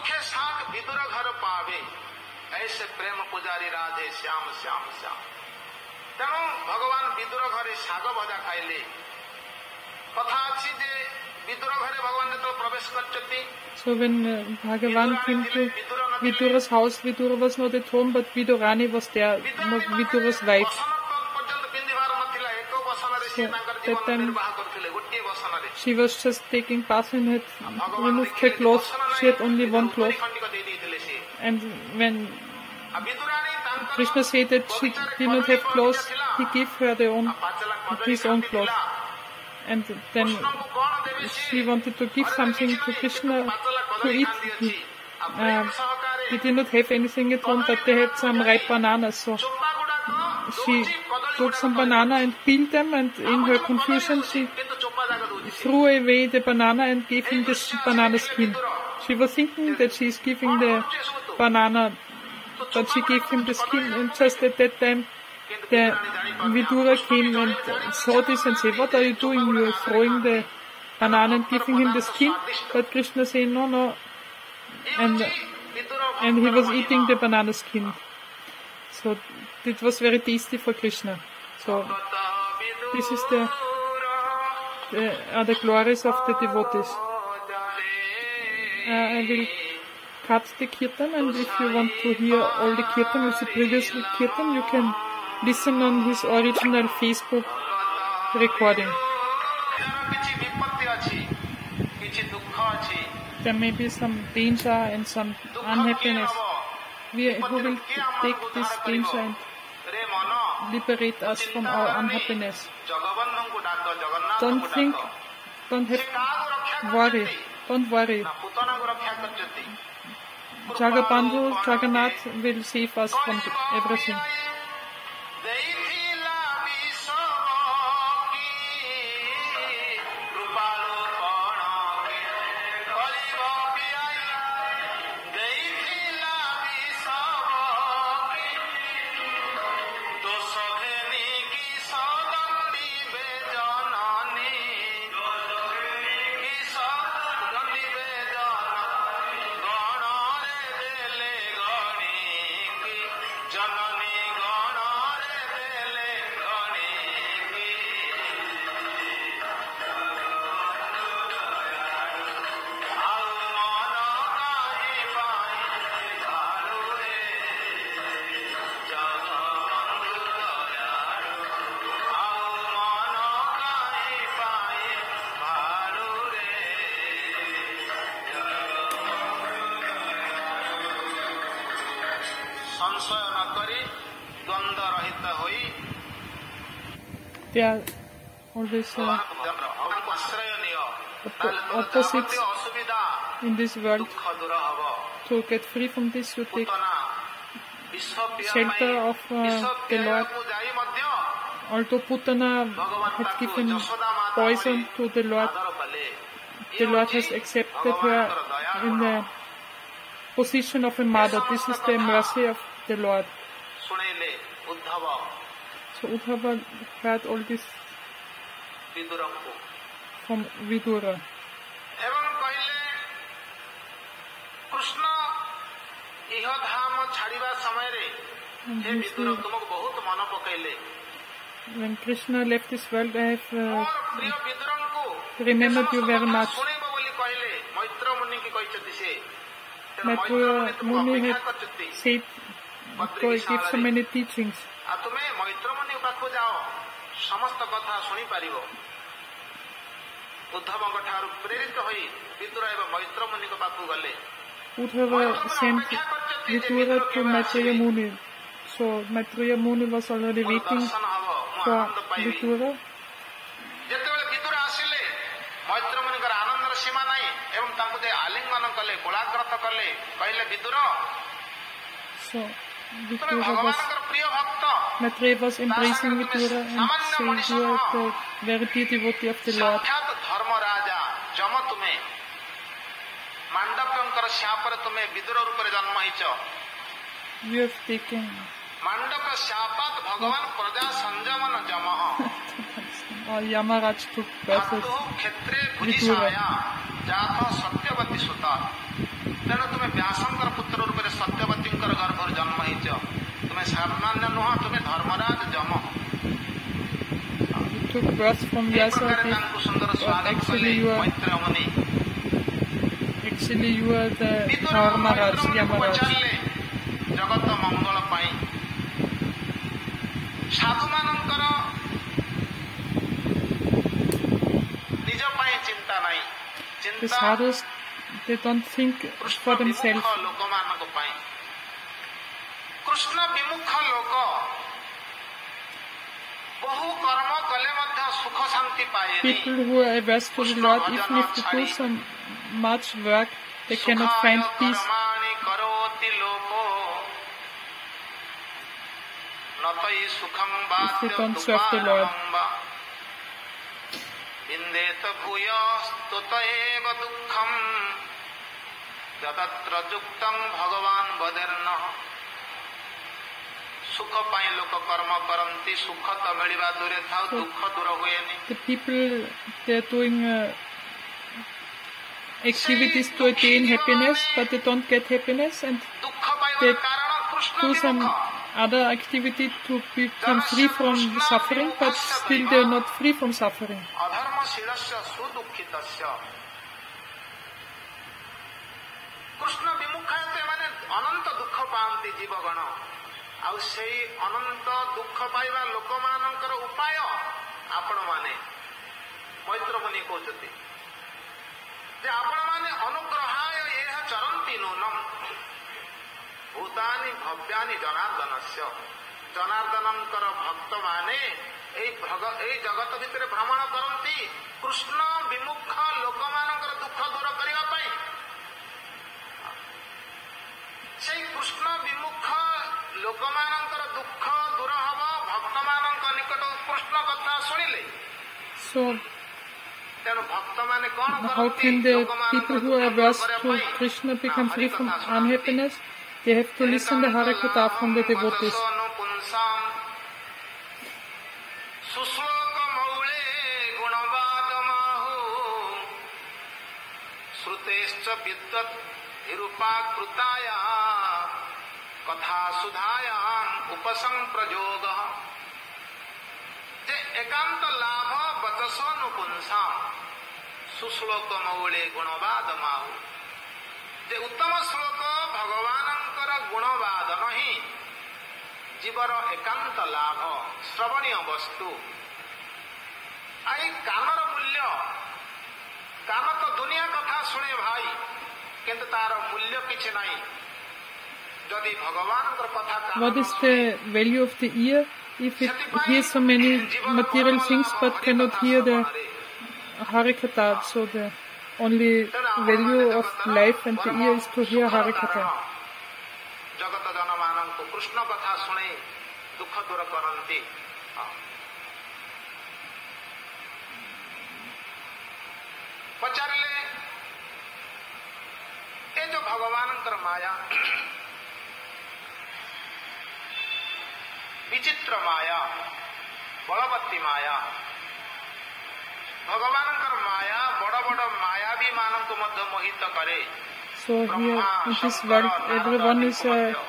So when Bhagavan came to Vidura's house, Vidura was not at home, but Vidurani was there, not Vidura's wife. So that time she was just taking bath and had removed her clothes. She had only one cloth. And when Krishna said that she did not have clothes, he gave her his own clothes. And then she wanted to give something to Krishna to eat. He did not have anything at home, but they had some ripe bananas. So she took some banana and peeled them, and in her confusion she threw away the banana and gave him this banana skin. She was thinking that she is giving the banana, but she gave him the skin, and just at that time the Vidura came and saw this and said, "What are you doing? You are throwing the banana and giving him the skin." But Krishna said, "No." And he was eating the banana skin. So it was very tasty for Krishna. So this is the glories of the devotees. I will cut the kirtan, and if you want to hear all the kirtan with the previous kirtan, you can listen on his original Facebook recording. There may be some danger and some unhappiness. Who will take this danger and liberate us from our unhappiness? Don't worry. Jagabandhu, Jagannath will save us from everything. ସଂଶୟ ନ କରି ଦ୍ୱନ୍ଦ୍ୱ ରହିତ ହୋଇ they are always ଭଗବାନଙ୍କୁ ଆଶ୍ରୟ ନିଅ opposites ଅସୁବିଧା in this world. ଦୁଃଖ ଦୂର ହବ To get free from this, you take Putana ବିଷ ପିଇବା shelter ପାଇଁ of ବିଷ the Lord. ପିଇବାକୁ ଯାଇ ମଧ୍ୟ Although Putana had given poison to the Lord, ଆଦର କଲେ the Lord has accepted her in the position of a mother. This is the mercy of the Lord. ଶୁଣେଇଲେ Uddhav So Uddhava heard all this ବିଦୁରଙ୍କୁ from Vidura. ଏବଂ କହିଲେ କୃଷ୍ଣ ଇହଧାମ ଛାଡ଼ିବା ସମୟରେ ହେ ବିଦୁର ତୁମକୁ ବହୁତ ମନ ପକାଇଲେ When Krishna left this world, I have ମୋର ପ୍ରିୟ ବିଦୁରଙ୍କୁ remembered you very much. ଶୁଣିବ ବୋଲି କହିଲେ ମୈତ୍ର ମୁନିକି କହିଛନ୍ତି ସେ ତେଣୁ ମୈତ୍ର Maitreya ମୁନି ତୁମକୁ Muni ଅପେକ୍ଷା had କରିଛନ୍ତି said, he gave so many teachings. ଆଉ ତୁମେ ମୈତ୍ର ମୁନି ପାଖକୁ ଯାଅ ସମସ୍ତ କଥା ଶୁଣିପାରିବ ଉଦ୍ଧବଙ୍କ ଠାରୁ ପ୍ରେରିତ ହୋଇ ବିଦୁର ଏବଂ ମୈତ୍ର ମୁନିଙ୍କ ପାଖକୁ ଗଲେ Uddhava sent Vidura to Maitreya Muni. So Maitreya Muni was already waiting ଦର୍ଶନ ହବ ମୁଁ for ଆନନ୍ଦ ପାଇବି Vidura. ଯେତେବେଳେ ବିଦୁର ଆସିଲେ ମୈତ୍ର ମୁନିଙ୍କର ଆନନ୍ଦର ସୀମା ନାହିଁ ଏବଂ ତାଙ୍କୁ ଯେ ଆଲିଙ୍ଗନ କଲେ ଗୋଳାଗ୍ରତ କଲେ କହିଲେ ବିଦୁର So ତୁମେ Vidura was, ଭଗବାନଙ୍କର ପ୍ରିୟ ଭକ୍ତ Maitreya was embracing Vidura and saying, you are the very dear devotee of the Lord. ସାକ୍ଷାତ ଧର୍ମ ରାଜା ଯମ ତୁମେ ମାଣ୍ଡବ୍ୟଙ୍କର ଶ୍ୟାପରେ ତୁମେ ବିଦୁର ରୂପରେ ଜନ୍ମ ହେଇଛ You have taken ମାଣ୍ଡବ୍ୟ ଶ୍ୟାପାତ ଭଗବାନ ପ୍ରଜା ସଂଯମନ ଯମ Yamaraj took birth ଧାତୁ as କ୍ଷେତ୍ରେ ଭୁଜିଷାୟା ଜାତ ସତ୍ୟବତୀ ସୁତ ତେଣୁ ତୁମେ ବ୍ୟାସଙ୍କର ପୁତ୍ର ରୂପରେ ସତ୍ୟବତୀଙ୍କର ଗର୍ଭରୁ ଜନ୍ମ ହେଇଛ ତୁମେ ସାମାନ୍ୟ ନୁହଁ ତୁମେ ଧର୍ମରାଜ ଯମ you took birth from Vyasa. ତାଙ୍କୁ ସୁନ୍ଦର ସ୍ୱାଗତ କଲେ Actually, you are ମୈତ୍ର ମୁନି the Vidura Dharmaraj, Maitra ମୁନିଙ୍କୁ Yamaraj. ପଚାରିଲେ ଜଗତ ମଙ୍ଗଳ ପାଇଁ ସାଧୁମାନଙ୍କର ନିଜ ପାଇଁ ଚିନ୍ତା ନାହିଁ The ଚିନ୍ତା sadhus, they don't think Krishna for ବିମୁଖ themselves. ଲୋକମାନଙ୍କ ପାଇଁ କୃଷ୍ଣ ବିମୁଖ ଲୋକ ବହୁ କର୍ମ କଲେ ମଧ୍ୟ ସୁଖ ଶାନ୍ତି ପାଏନି People who are averse to the Lord, even if they do so much work, they cannot find peace. କର୍ମାଣି କରୋତି ଲୋକୋ ନତଇ ସୁଖଂ If they don't serve the Lord. ବିନ୍ଦେତ ଭୂୟସ୍ତୁତ ଏବ ଦୁଃଖଂ ଯତତ୍ର ଯୁକ୍ତଂ ଭଗବାନ ବଦେର୍ନ ସୁଖ ପାଇଁ ଲୋକ କର୍ମ କରନ୍ତି ସୁଖ ତ ମିଳିବା ଦୂରେ ଥାଉ ଦୁଃଖ ଦୂର ହୁଏନି The people, they are doing activities to attain happiness, but they don't get happiness, and ଦୁଃଖ ପାଇବାର they କାରଣ କୃଷ୍ଣ do some ବିମୁଖ other activity to become free from suffering, but still they are not free from suffering. ଅଧର୍ମଶୀଳସ୍ୟ ସୁଦୁଃଖିତସ୍ୟ Krishna ବିମୁଖାୟତ ଏମାନେ ଅନନ୍ତ ଦୁଃଖ ପାଆନ୍ତି ଜୀବଗଣ ଆଉ ସେଇ ଅନନ୍ତ ଦୁଃଖ ପାଇବା ଲୋକମାନଙ୍କର ଉପାୟ ଆପଣମାନେ ମୈତ୍ର ମୁନି କହୁଛନ୍ତି ଯେ ଆପଣମାନେ ଅନୁଗ୍ରହାୟ ଏହ ଚରନ୍ତି ନୂନମ୍ ଭୂତାନି ଭବ୍ୟାନି ଜନାର୍ଦ୍ଦନସ୍ୟ ଜନାର୍ଦ୍ଦନଙ୍କର ଭକ୍ତମାନେ ଏଇ ଜଗତ ଭିତରେ ଭ୍ରମଣ କରନ୍ତି କୃଷ୍ଣ ବିମୁଖ ଲୋକମାନଙ୍କର ଦୁଃଖ ଦୂର କରିବା ପାଇଁ ସେଇ କୃଷ୍ଣ ବିମୁଖ ଲୋକମାନଙ୍କର ଦୁଃଖ ଦୂର ହବ ଭକ୍ତମାନଙ୍କ ନିକଟ କୃଷ୍ଣ କଥା ଶୁଣିଲେ So, ତେଣୁ ଭକ୍ତମାନେ କଣ how କରନ୍ତି can the ଲୋକମାନଙ୍କର people who ଦୁଃଖ are ଦୂର averse କରିବା to ପାଇଁ Krishna become free from ହରିକଥା ଶୁଣନ୍ତି unhappiness? They have to listen the Harikatha from the devotees. सुश्लोक मौले गुणवाद माहु श्रुतेश्च विद्वत् निरूपाकृताया कथा सुधायाम् उपसंप्रयोगः जे एकांत लाभ वचसोनुपुंसाम् सुश्लोक मौले गुणवाद माहु जे उत्तम श्लोक भगवानंकर गुणवादन ही जीवर एकांत लाभ श्रवणीय वस्तु आई कानर मूल्य कान तो दुनिया कथा शुणे भाई किंतु तार मूल्य किछि नहीं What is the value of the ear if it hears so many material things but cannot hear the Harikatha? So the only value of life and the ear is to hear Harikatha. पचारे ये जो भगवान माया विचित्र माया बलवती माया भगवान माया बड़ बड़ मायावी मानव को मध्य मोहित करे. So here in this world everyone is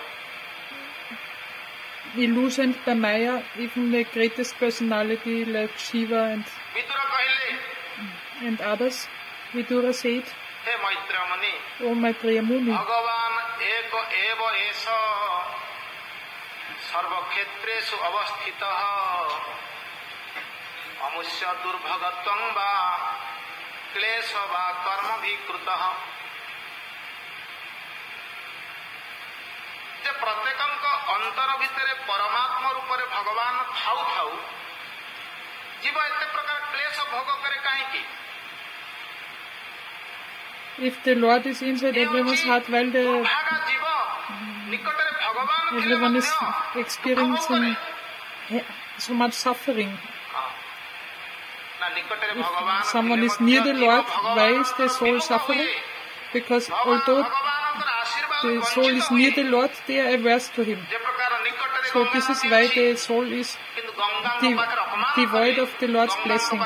illusioned by Maya, even the greatest personality like Shiva and others. Vidura said, O Maitreya Muni, Bhagavan eko eva esa sarva khetresu avasthitah amusya durbhagatvam va klesha va karma vikrutah. जे प्रत्येकंक अंतर भितरे परमात्मा रूपरे भगवान थाउ थाउ जीव एते प्रकार क्लेश भोग करे काहे की. If the Lord is inside everyone's heart, while everyone is experiencing so much suffering, if someone is near the Lord, why is the soul suffering? Because although the soul is near the Lord, they are averse to Him. So this is why the soul is devoid of the Lord's blessings.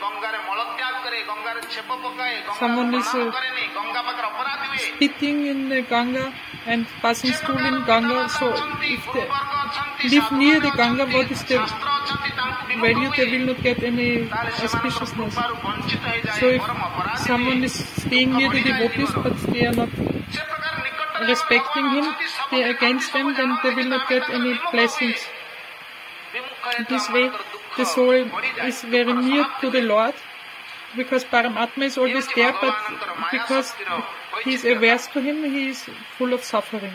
Someone is spitting in the Ganga and passing stool in Ganga. So if they live near the Ganga, what is the value? They will not get any auspiciousness. So if someone is staying near the devotees, but they are not respecting him, they are against them, then they will not get any blessings. In this way, the soul is very near to the Lord, because Paramatma is always there, but because he is averse to him, he is full of suffering.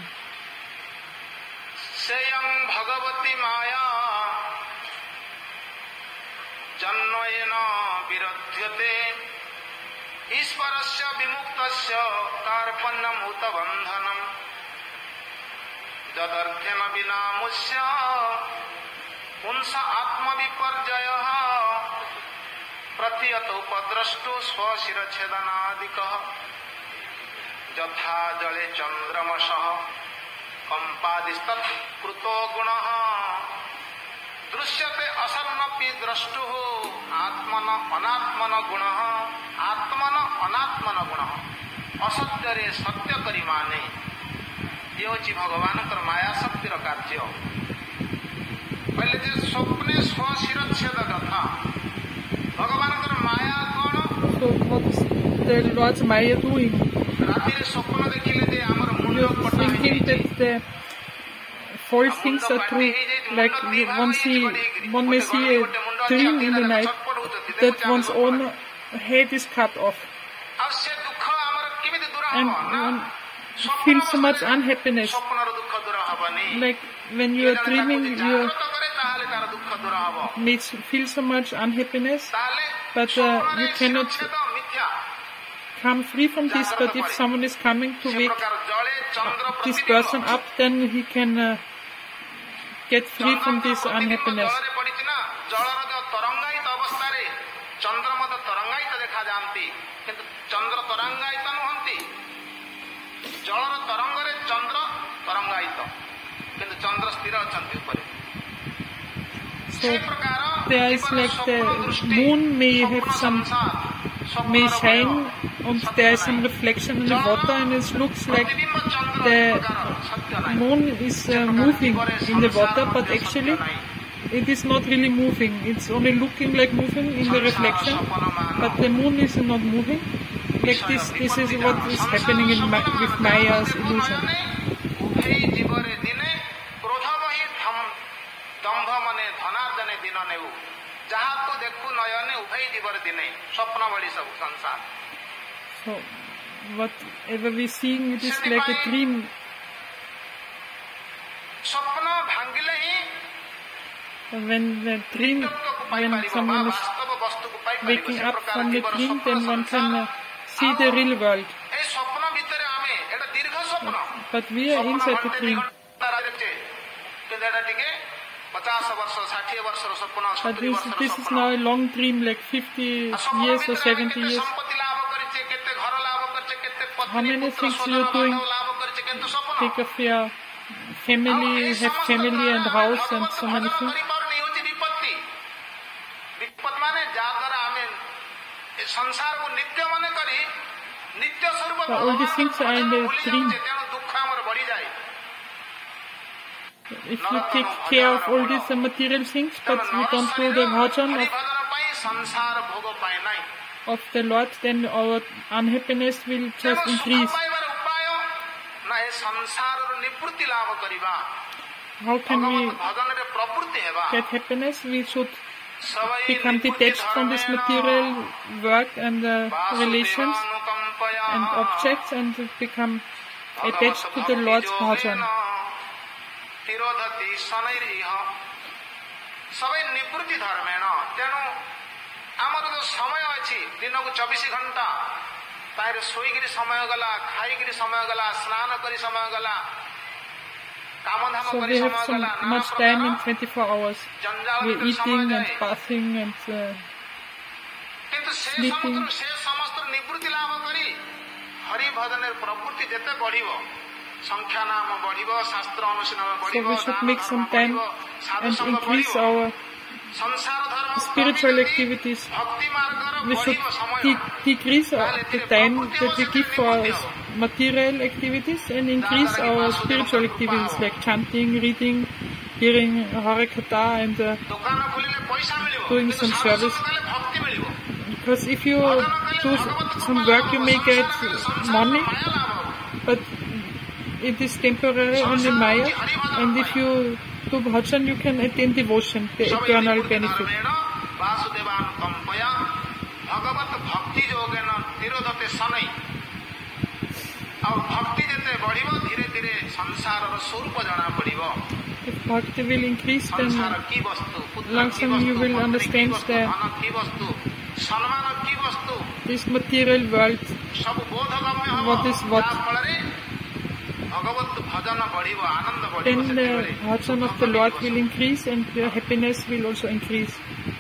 ईश्वरस्य विमुक्तस्य कार्पण्यमूत बंधनम जदर्थेन विनामुष्य पुंस आत्मविपर्जयः प्रतीयत उपद्रष्टु स्वशिरच्छेदनादिकः यथा जले चंद्रमसः कंपादिस्तत् कृतो गुणः दृश्यते असन्नपि द्रष्टुः आत्मन अनात्मन गुणः आत्मन अनात्मन गुणः असत्य रे सत्य करी माने ये होची भगवान कर माया शक्तिर कार्य. पहले जे स्वप्ने स्वशिरच्छेद कथा भगवान कर माया कोण. So what is the Lord's Maya doing? राति रे स्वप्न देखिले जे हमर मुंड पटा thinking that the false things are true, like one may see a dream in the night that one's own head is cut off, and one feels so much unhappiness. Like when you are dreaming, you may feel so much unhappiness, but you cannot come free from this. But if someone is coming to wake this person up, then he can get free from this unhappiness. So there is like the moon may have may shine, and there is some reflection in the water, and it looks like the moon is moving in the water, but actually it is not really moving. It's only looking like moving in the reflection, but the moon is not moving. Like this is what is happening with Maya's illusion. So whatever we see, it is like a dream. when someone is waking up from the dream, then one can see the real world. But we are inside the dream. But this is now a long dream, like 50 years or 70 years. How many things you are doing? Take care of your family, have family and house and so many things. So all these things are in the dream. If you take care of all these material things, but you don't do the bhajan of the Lord, then our unhappiness will just increase. How can we get happiness? We should become detached from this material work and relations and objects and become attached to the Lord's bhajan. So we have so much time in 24 hours. We're eating and bathing and sleeping. So we should make some time and increase our spiritual activities. We should decrease the time that we give for material activities and increase our spiritual activities like chanting, reading, hearing Hare Katha and doing some service. Because if you do some work you may get money, but it is temporary only Maya, and if you do bhajan you can attain devotion, the eternal benefit. If bhakti will increase, then langsam you will understand this material world, what is what. Then the bhajan of the Lord will increase and your happiness will also increase.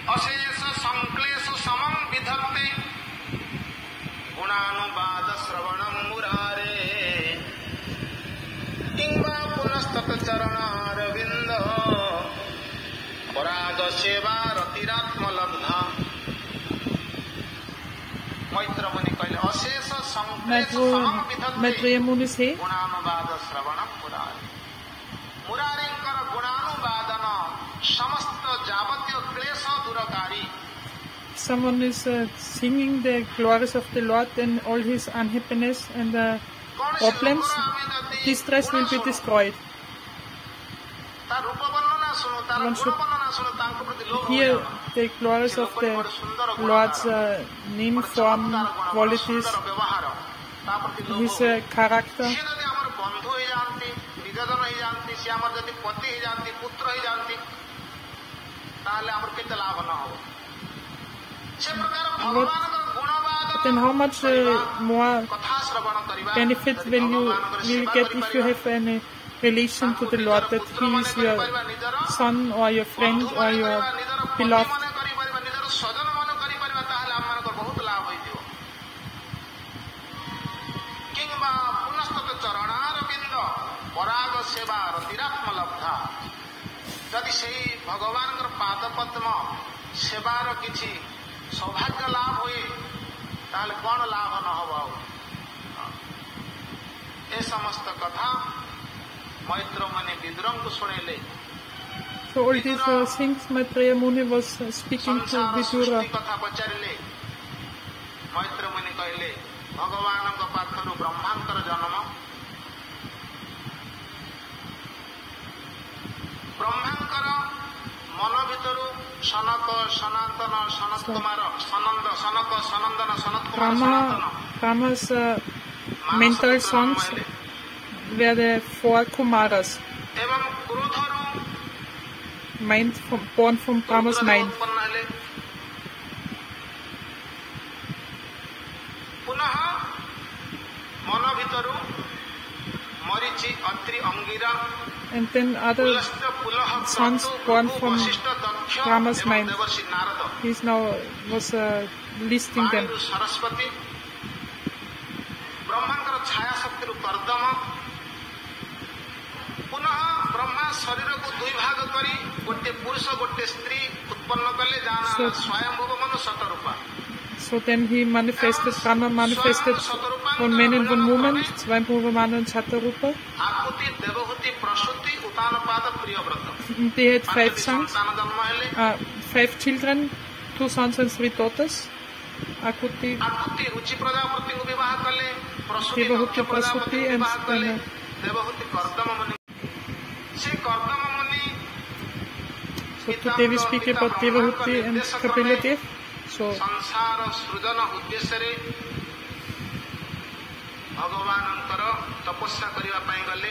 Maitreya Muni say, someone is singing the glories of the Lord, then all his unhappiness and problems, distress will be destroyed. One should hear the glories of the Lord's name, form, qualities, his character. Then how much more benefit will you get if you have any relation to the Lord, that He is your son or your friend or your beloved? So all these things Maitreya Muni was speaking to Vidura. Brahma's mental songs were the four Kumaras. mind, born from Brahma's mind. उत्पन्न हेले पुनः मन भितरु Marichi Atri Angira And then other sons born from Brahma's mind. He's now was listing them. Saraswati ब्रह्मांकर छाया शक्ति कर्दम पुनः ब्रह्मा शरीर को दुई भाग करी गोटे पुरुष गोटे स्त्री उत्पन्न कले जाना Swayambhuva Manu Shatarupa. So then he manifested, Brahma manifested one man and one woman, Swayambhuva Manu and Shatarupa. Akuti Devahuti प्रसूति Uttanapada Priyavrat. They had 5 sons, 5 children, 2 sons and 3 daughters. Akuti, Akuti रुचि प्रजापति को विवाह कले प्रसूति Devahuti, दक्ष प्रजापति Prasuti को and विवाह कले देवहूति कर्दम मुनि. से कर्दम मुनि so today we speak about Devahuti and Kapila. So संसार सृजन उद्देश्य रे भगवानंकर तपस्या करिवा पई गले.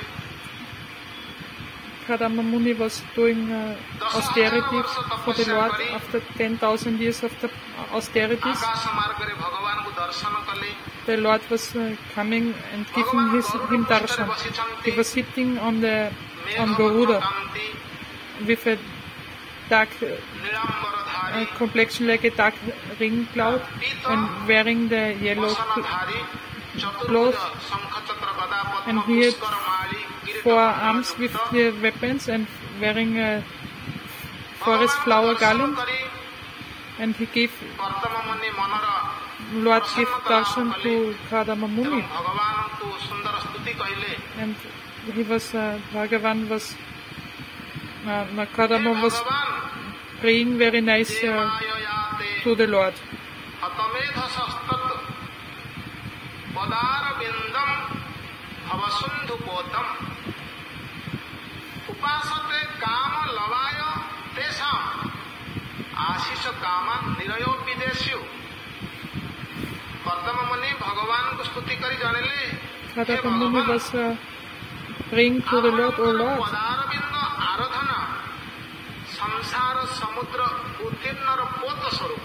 Kadama Muni was doing austerity for the Lord after 10,000 years of the austerities. आकाश मार्ग रे भगवान को दर्शन कले. The Lord was coming and giving him darshan. He was sitting on Garuda with a dark complexion like a dark ring cloud and wearing the yellow clothes, and he had 4 arms with the weapons and wearing a forest flower garland, and he gave Lord gave darshan to Kadama Muni, and he was Bhagavan was Kadama was praying very nice to the Lord. उपासते काम लवाय तेषां आशीष कामान निरयो विदेश्यु. कर्दम मुनि भगवान को स्तुति करी जानिले. Kadama Muni was praying to the Lord, O Lord, पदारविंद आराधना संसार समुद्र उत्तीर्णर पोत स्वरूप.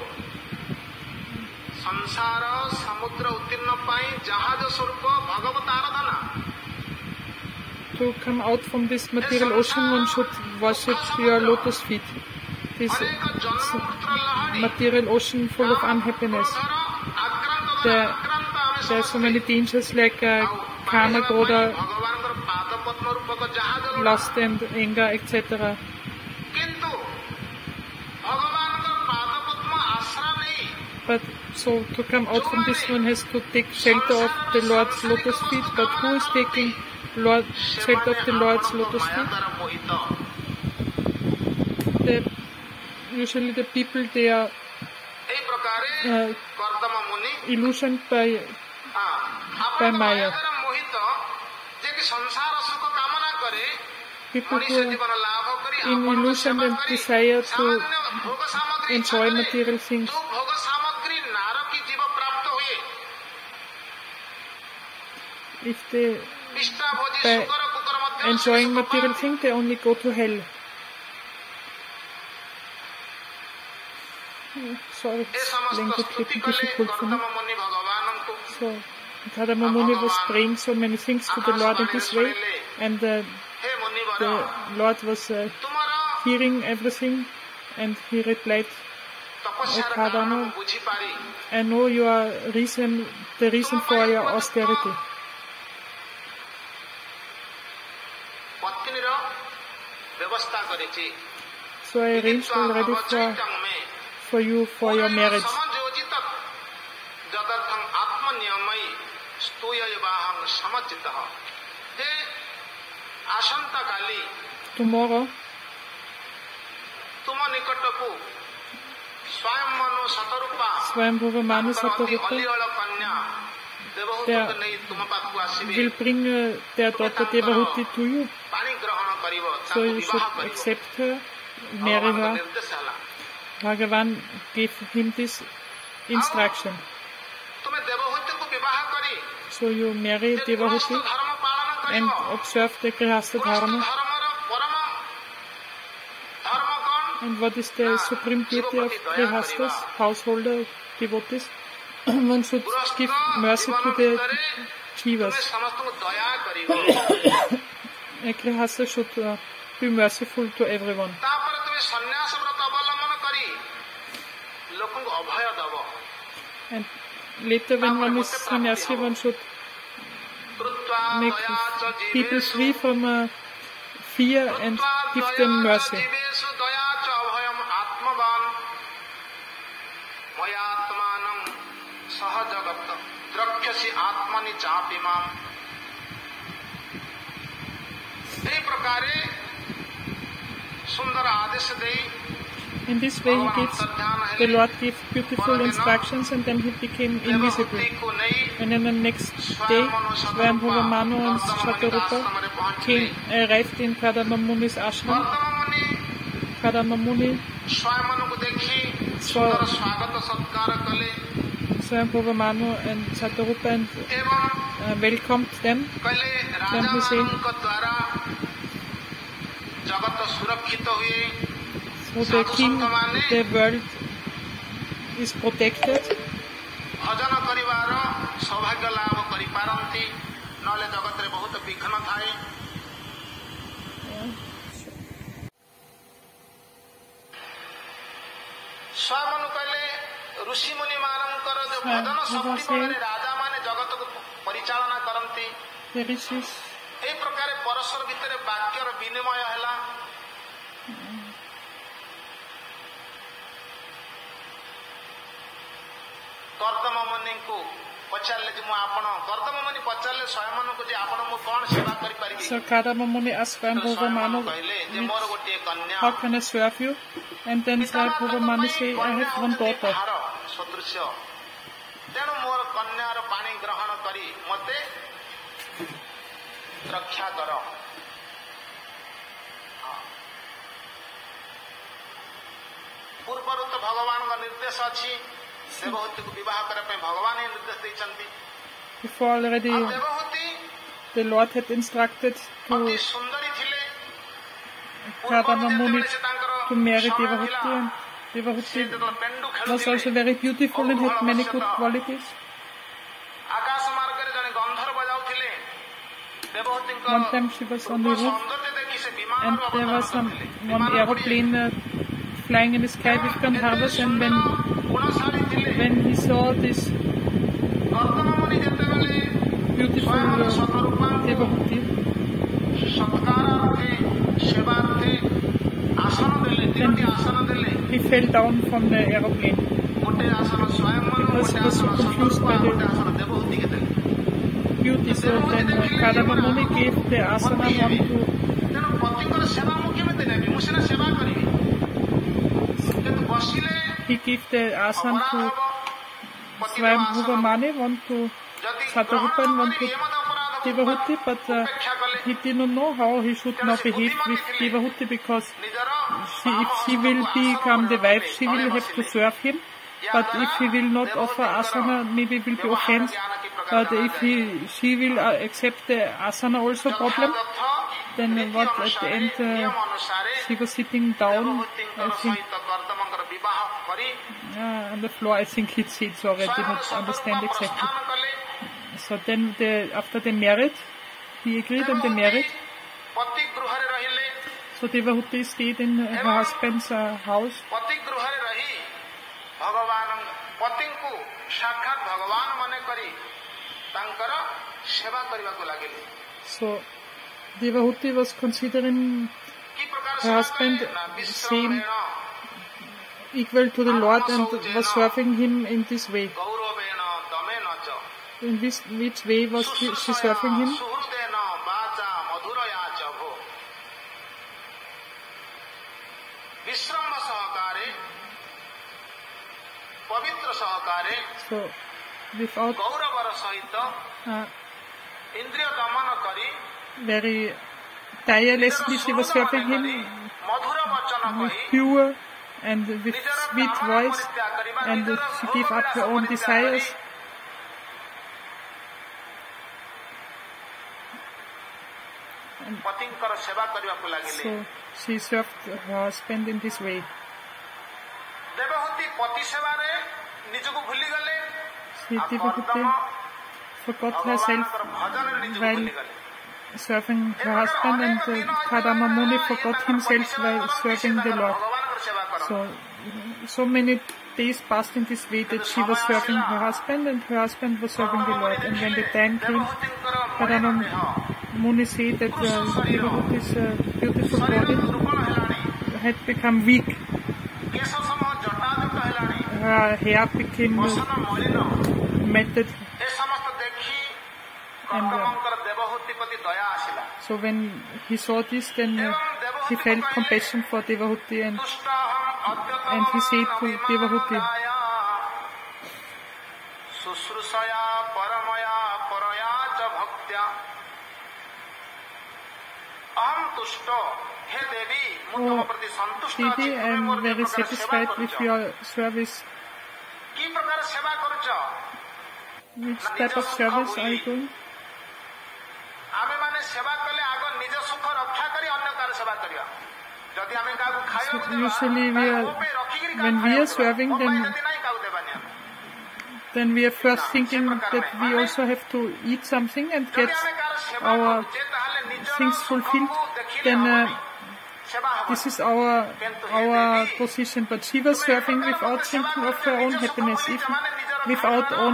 संसार समुद्र उत्तीर्ण पाई जहाज स्वरूप भगवत आराधना. to come out from this material ocean, one should worship your lotus feet. This material ocean full of unhappiness. There are so many dangers like karma, krodha, lust and anger, etc. But so to come out from this, one has to take shelter of the Lord's lotus feet. But who is taking shelter of the Lord's lotus feet? Usually the people, they are illusioned by Maya. People who are in illusion and desire to enjoy material things. If they, by enjoying material things, they only go to hell. Sorry, language is difficult for me. So, Kadama Muni was praying so many things to the Lord in this way, and the Lord was hearing everything, and he replied, O Kadama, I know the reason for your austerity. So I arranged already for you for your marriage. Tomorrow, Swayambhuva Manu Shatarupa will bring their daughter Devahuti to you. So you should accept her, marry her. Bhagavan gave him this instruction. So you marry Devahuti and observe the Grihastha Dharma. And what is the supreme duty of grihastas, householder devotees? One should give mercy to the jivas. A grihasta should be merciful to everyone. And later, when one is sannyasi, one should make people free from fear and give them mercy. In this way, the Lord gave beautiful instructions, and then he became invisible. And then the next day, Swayambhuva Manu and Shatarupa arrived in Kadamba ashram. Kadamba Muni saw Swayambhuva Manu and Shatarupa and welcomed them. Then he said, so the king, the world is protected. The rishis So Kadamba Muni asked Swayambhuva Manu, how can I serve you? And then Swayambhuva Manu said, I have one daughter. Before already the Lord had instructed to Kadamba Muni to marry Devahuti, and Devahuti was also very beautiful and had many good qualities. One time she was on the roof and there was one aeroplane flying in the sky with Gandharvas, and when he saw this beautiful Devahuti, then he fell down from the aeroplane because he was so confused by the beauty. So then Kadamba Muni gave the asana one to he gave the asana to Swayambhuva Manu, one to Shatarupa and one to Devahuti, but he did not know how he should now behave with Devahuti, because if she will become the wife, she will have to serve him. But if he will not offer asana, maybe will be offense. But if she will accept the asana also problem, then what at the end she was sitting down, I think, on the floor. I think he said, so I did not understand exactly. So then after they married, he agreed and they married. So Devahuti stayed in her husband's house. So Devahuti was considering her husband same, equal to the Lord, and was serving him in this way. In which way was she serving him? So, without very tirelessly she was serving him, with pure and with sweet voice, and she gave up her own desires. ପତିଙ୍କର ସେବା କରିବାକୁ ଲାଗିଲେ। So she served her husband in this way. ଦେବହୂତି ପତି ସେବାରେ ନିଜକୁ ଭୁଲିଗଲେ। She Devahute forgot herself while serving her husband, and Kadama Muni forgot himself while serving the Lord. So many days passed in this way that she was serving her husband and her husband was serving the Lord. And when the time came, Kadama Muni said that Devahute's beautiful body had become weak. Her hair became matted. And so when he saw this, then he felt compassion for Devahuti, and he said to Devahuti, "Oh, Devi, I am very satisfied with your service. Which type of service are you doing?" So usually when we are serving, then we are first thinking that we also have to eat something and get our things fulfilled. Then this is our position. But she was serving without thinking of her own happiness, even without own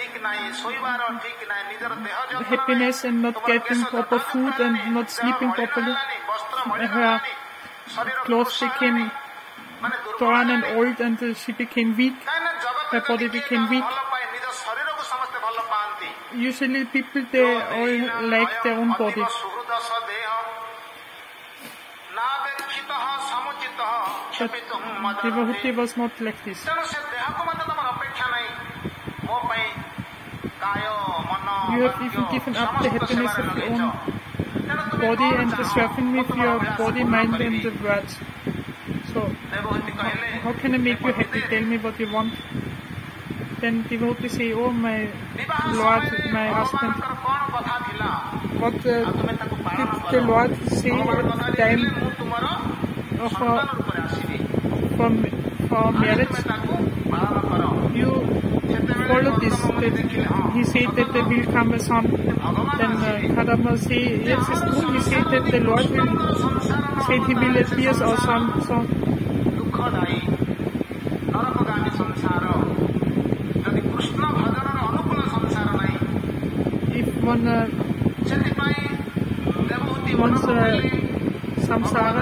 happiness, and not getting proper food and not sleeping properly. Her clothes became torn and old, and she became weak. Her body became weak. Usually people, they all like their own body. But Devahuti was not like this. You have even given up the happiness of your own body and the serving with your body, mind and the words. So, how can I make you happy? Tell me what you want. Then Devahuti say, "Oh my Lord, my husband, what did the Lord say at the time of for marriage? You follow this, that he said that there will come a son." Then Kadama say, "Yes, it's true. He said that the Lord said he will appear as our son." So if one wants samsara,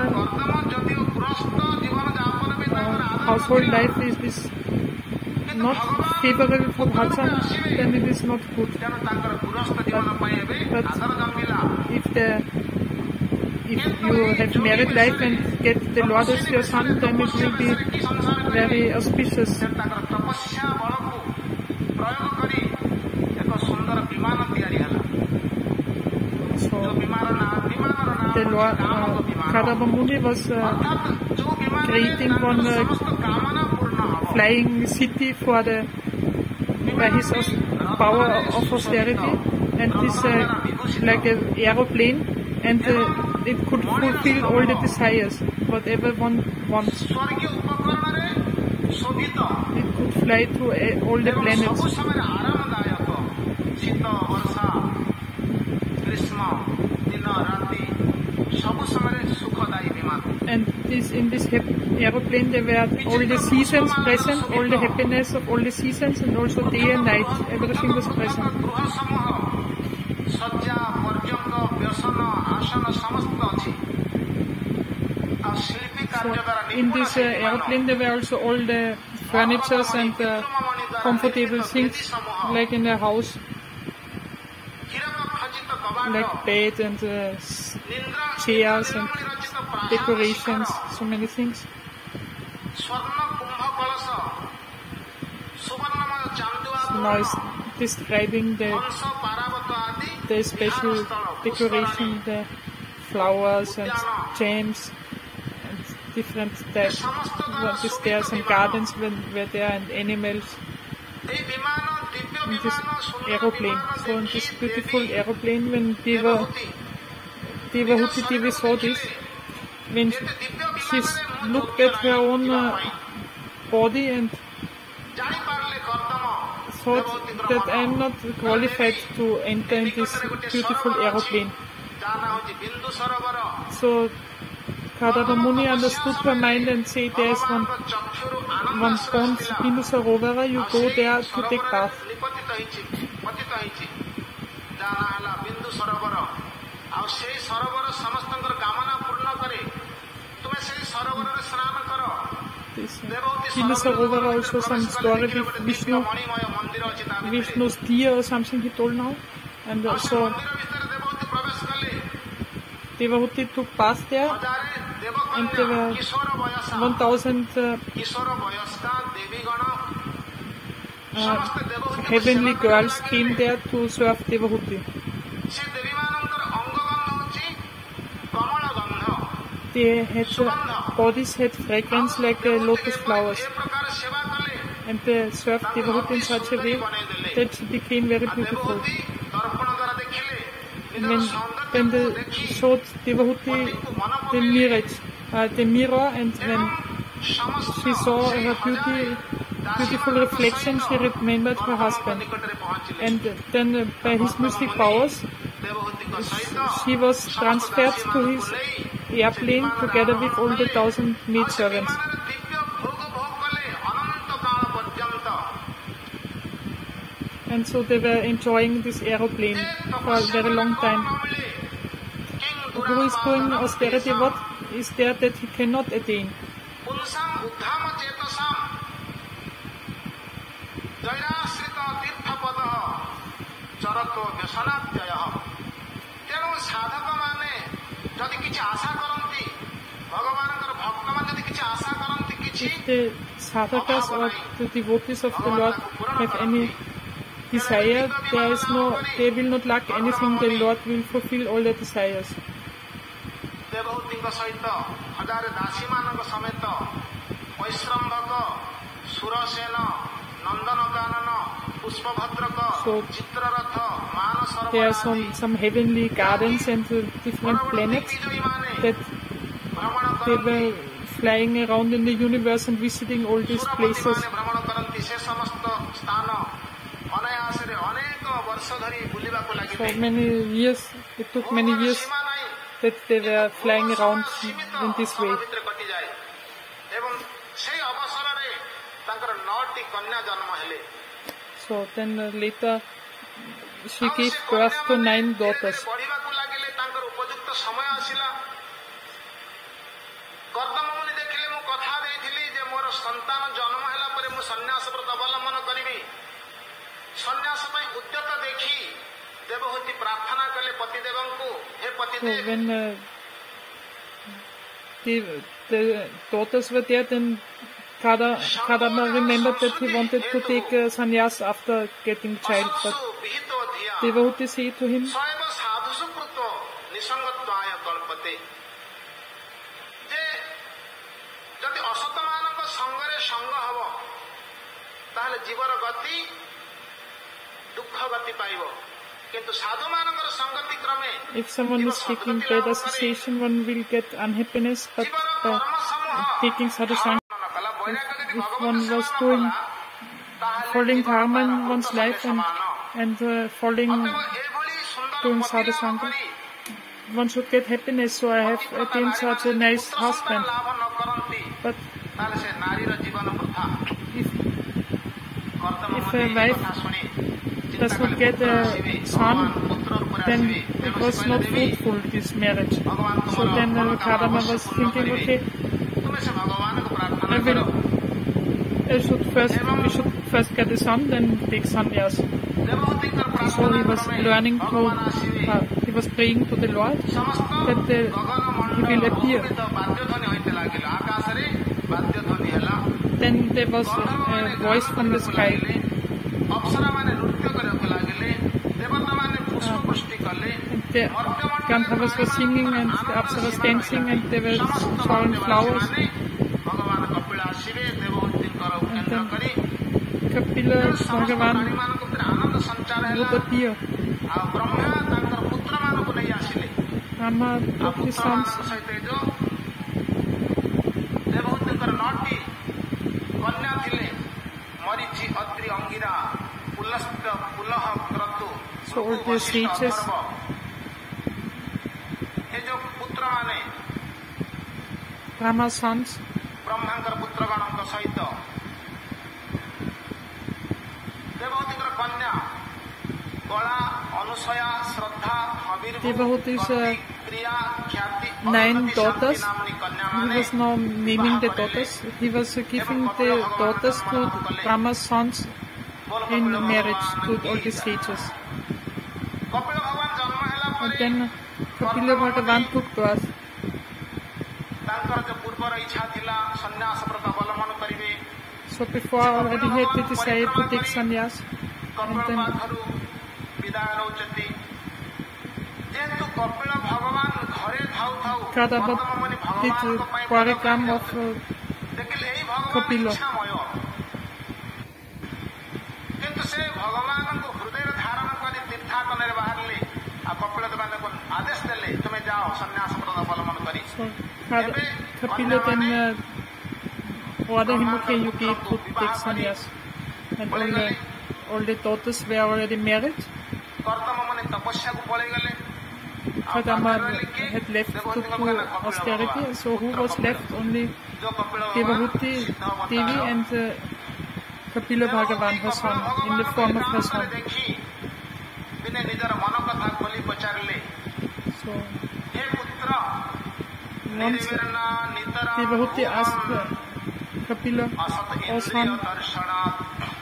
household life is not favorable for bhajan, then it is not good. But if you have married life and get the Lord as your son, then it will be very auspicious. So the Lord, Kadama Muni was creating one flying city for by his power of austerity, and this like an aeroplane, and it could fulfill all the desires, whatever one wants. It could fly to all the planets. And in this aeroplane there were all the seasons present, all the happiness of all the seasons, and also day and night, everything was present. So in this aeroplane there were also all the furnitures and comfortable things like in a house, like bed and chairs and decorations, so many things. So now it's describing the special decoration, the flowers and gems and different types. There are some gardens where there are animals in this aeroplane. So in this beautiful aeroplane, when Devahuti Devi saw this, when she looked at her own body and thought that I am not qualified to enter in this beautiful aeroplane. So Kardama Muni understood her mind and said, there is one pond, Bindu Sarovara, you go there to take bath. Bindu Sarovara also some story with Vishnu's deer or something he told now. And so Devahuti took bath there, and there were 1,000 heavenly girls came there to serve Devahuti. Their bodies had fragrance like lotus flowers, and they served Devahuti in such a way that she became very beautiful. When they showed Devahuti the mirror, and when she saw her beautiful reflection, she remembered her husband. And then by his mystic powers, she was transferred to his airplane together with all the 1,000 maidservants. And so they were enjoying this aeroplane for a very long time. Who is doing austerity, what is there that he cannot attain? If the sadhakas or the devotees of the Lord have any desire, they will not lack anything, the Lord will fulfill all their desires. So there are some heavenly gardens and different planets that they were flying around in the universe and visiting all these places. For many years, it took many years that they were flying around in this way. So then later she gave birth to 9 daughters. So when the daughters were there, then Kardama remembered that he wanted to take sannyas after getting child, but Devahuti said to him, if someone is taking bad association, one will get unhappiness, but taking sadhusanga, if one was following dharma in one's life and doing sadhusanga, one should get happiness. So I have attained such a nice husband. But if a wife does not get a son, then it was not fruitful, this marriage. So then Kardama was thinking, okay, we should first get a son, then take sannyas. So he was learning he was praying to the Lord that he will appear. Then there was a voice from the sky. The Gandharvas were singing and the Apsaras dancing, and they were throwing flowers. And then Kapila Bhagavan would appear. Brahma took his sons. ଦେବହୂତିଙ୍କର 9ଟି କନ୍ୟା ଥିଲେ ମରିଚି ଅତ୍ରି ଅଙ୍ଗିରା ପୁଲସ୍ତ ପୁଲହ କ୍ରତୁ So all the sages, ଏ ଯୋଉ ପୁତ୍ରମାନେ Brahma's sons, ବ୍ରହ୍ମାଙ୍କର ପୁତ୍ରଗଣଙ୍କ ସହିତ ଦେବହୂତିଙ୍କର କନ୍ୟା କଳା ଅନୁସୟା ଶ୍ରଦ୍ଧା Devahutis 9 daughters. He was now naming the daughters. He was giving the daughters to Brahma's sons in marriage to all the sages. Kapil ଭଗବାନ ଜନ୍ମ ହେଲା And ପରେ then Kapila Bhagavan took birth. ତାଙ୍କର ଯୋଉ ପୂର୍ବର ଇଚ୍ଛା ଥିଲା ସନ୍ନ୍ୟାସ ବ୍ରତ ଅବଲମ୍ବନ କରିବେ So before already he had the desire to take sannyas. And Kapil then ପାଖରୁ ବିଦାୟ ନେଉଛନ୍ତି ଯେହେତୁ କପିଳ ଭଗବାନ ଘରେ ଥାଉ ଥାଉ Kadava ବର୍ତ୍ତମାନ did ଭଗବାନଙ୍କ ପାଇଁ parigram of ଦେଖିଲେ ଏଇ ଭଗବାନ Kapila. ଇଚ୍ଛାମୟ କିନ୍ତୁ ସେ ଭଗବାନଙ୍କୁ ହୃଦୟରେ ଧାରଣ କରି ତୀର୍ଥାଟନରେ ବାହାରିଲେ ଆଉ କପିଳ ଦେବତାଙ୍କୁ ଆଦେଶ ଦେଲେ ତୁମେ ଯାଅ ସନ୍ନ୍ୟାସ ବ୍ରତ ଅବଲମ୍ବନ କରି So Kapila then ordered him, okay, you go to take sannyas. And all the daughters were already married. କର୍ତ୍ତମ ମାନେ ତପସ୍ୟାକୁ ପଳେଇଗଲେ Kadama had left to do austerity, so who was left? Only ଯୋଉ Kapil Devahuti Devi and Kapila Bhagavan, her son, in the form of her son. ଦେଖି ଦିନେ ନିଜର ମନ କଥା ଖୋଲି ପଚାରିଲେ So ହେ ପୁତ୍ର once ନିର୍ବିର୍ଣ୍ଣ ନିତର Devahuti asked Kapila, ଅସତ O ଇନ୍ଦ୍ରିୟ son, ଦର୍ଶନାତ୍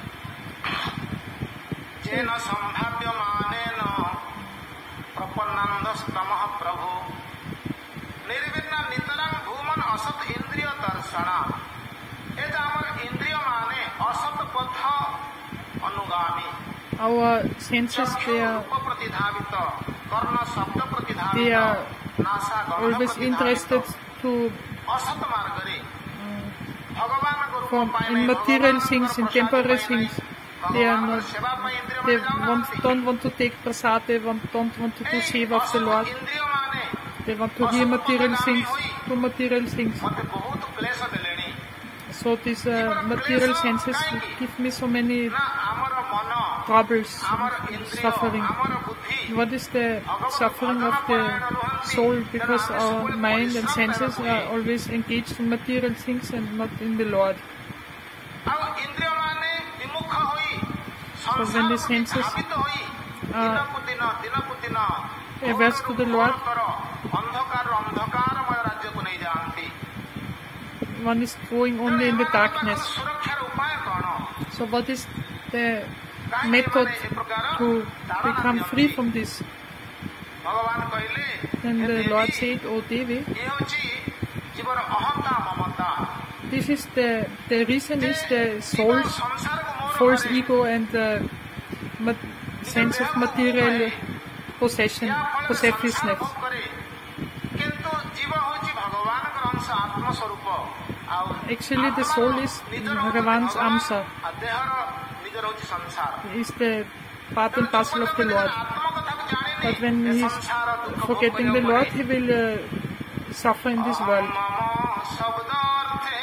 ଯେନ ସମ୍ଭାବ୍ୟମାନେନ ପ୍ରପନ୍ନାନ୍ଦସ୍ତମଃ ପ୍ରଭୁ ନିର୍ବିର୍ଣ୍ଣ ନିତରଂ ଭୂମନ ଅସତ ଇନ୍ଦ୍ରିୟ ଦର୍ଶନାତ୍ ଏ ଯେ ଆମର ଇନ୍ଦ୍ରିୟ ମାନେ ଅସତ ପଥ ଅନୁଗାମୀ our senses, they are ପ୍ରତିଧାବିତ କର୍ଣ୍ଣ ଶବ୍ଦ ପ୍ରତିଧାବିତ they are ନାସା ଗନ୍ଧ always ପ୍ରତିଧାବିତ interested to ଅସତ ମାର୍ଗରେ ଭଗବାନଙ୍କ ରୂପ from ପାଇଲେ in material things, in temporary things. They are not. ସେବା ପାଇଁ ଇନ୍ଦ୍ରିୟ They ମାନେ ଯାଉନାହାନ୍ତି don't want to take prasad. They don't want to do seva of the Lord. ଇନ୍ଦ୍ରିୟ ମାନେ They want to hear material things, do material things. ମତେ ବହୁତ କ୍ଲେଶ ଦେଲେଣି So these material senses give me so many ନା ଆମର ମନ troubles, ଆମର ଇନ୍ଦ୍ରିୟ suffering. ଆମର ବୁଦ୍ଧି What is the suffering of the soul? Because our mind and senses are always engaged in material things and not in the Lord. ଆଉ ଇନ୍ଦ୍ରିୟ ମାନେ ବିମୁଖ ହୋଇ So when the senses ଧାବିତ ହୋଇ ଦିନକୁ ଦିନ averse to the Lord, ଅନ୍ଧକାରରୁ ଅନ୍ଧକାରମୟ ରାଜ୍ୟକୁ ନେଇଯାଆନ୍ତି one is going only in the darkness. ସୁରକ୍ଷାର ଉପାୟ କଣ So what is the method to become free from this? ଭଗବାନ କହିଲେ Then the Lord said, O Devi, ଇଏ ହେଉଛି ଜୀବର ଅହନ୍ତା ମମତା this is the reason is the soul's ସଂସାରକୁ ମୋର false ego and the sense of material possession, possessiveness. କରେ କିନ୍ତୁ ଜୀବ ହେଉଛି ଭଗବାନଙ୍କର ଅଂଶ ଆତ୍ମ ସ୍ୱରୂପ ଆଉ Actually, the soul is Bhagavan's Amsa, ଆଉ ଦେହର ନିଜର ହେଉଛି ସଂସାର is the part and parcel of the Lord. ଆତ୍ମ କଥାକୁ ଜାଣିନି But when he is forgetting the Lord, he will suffer in this world. ମମ ଶବ୍ଦ ଅର୍ଥେ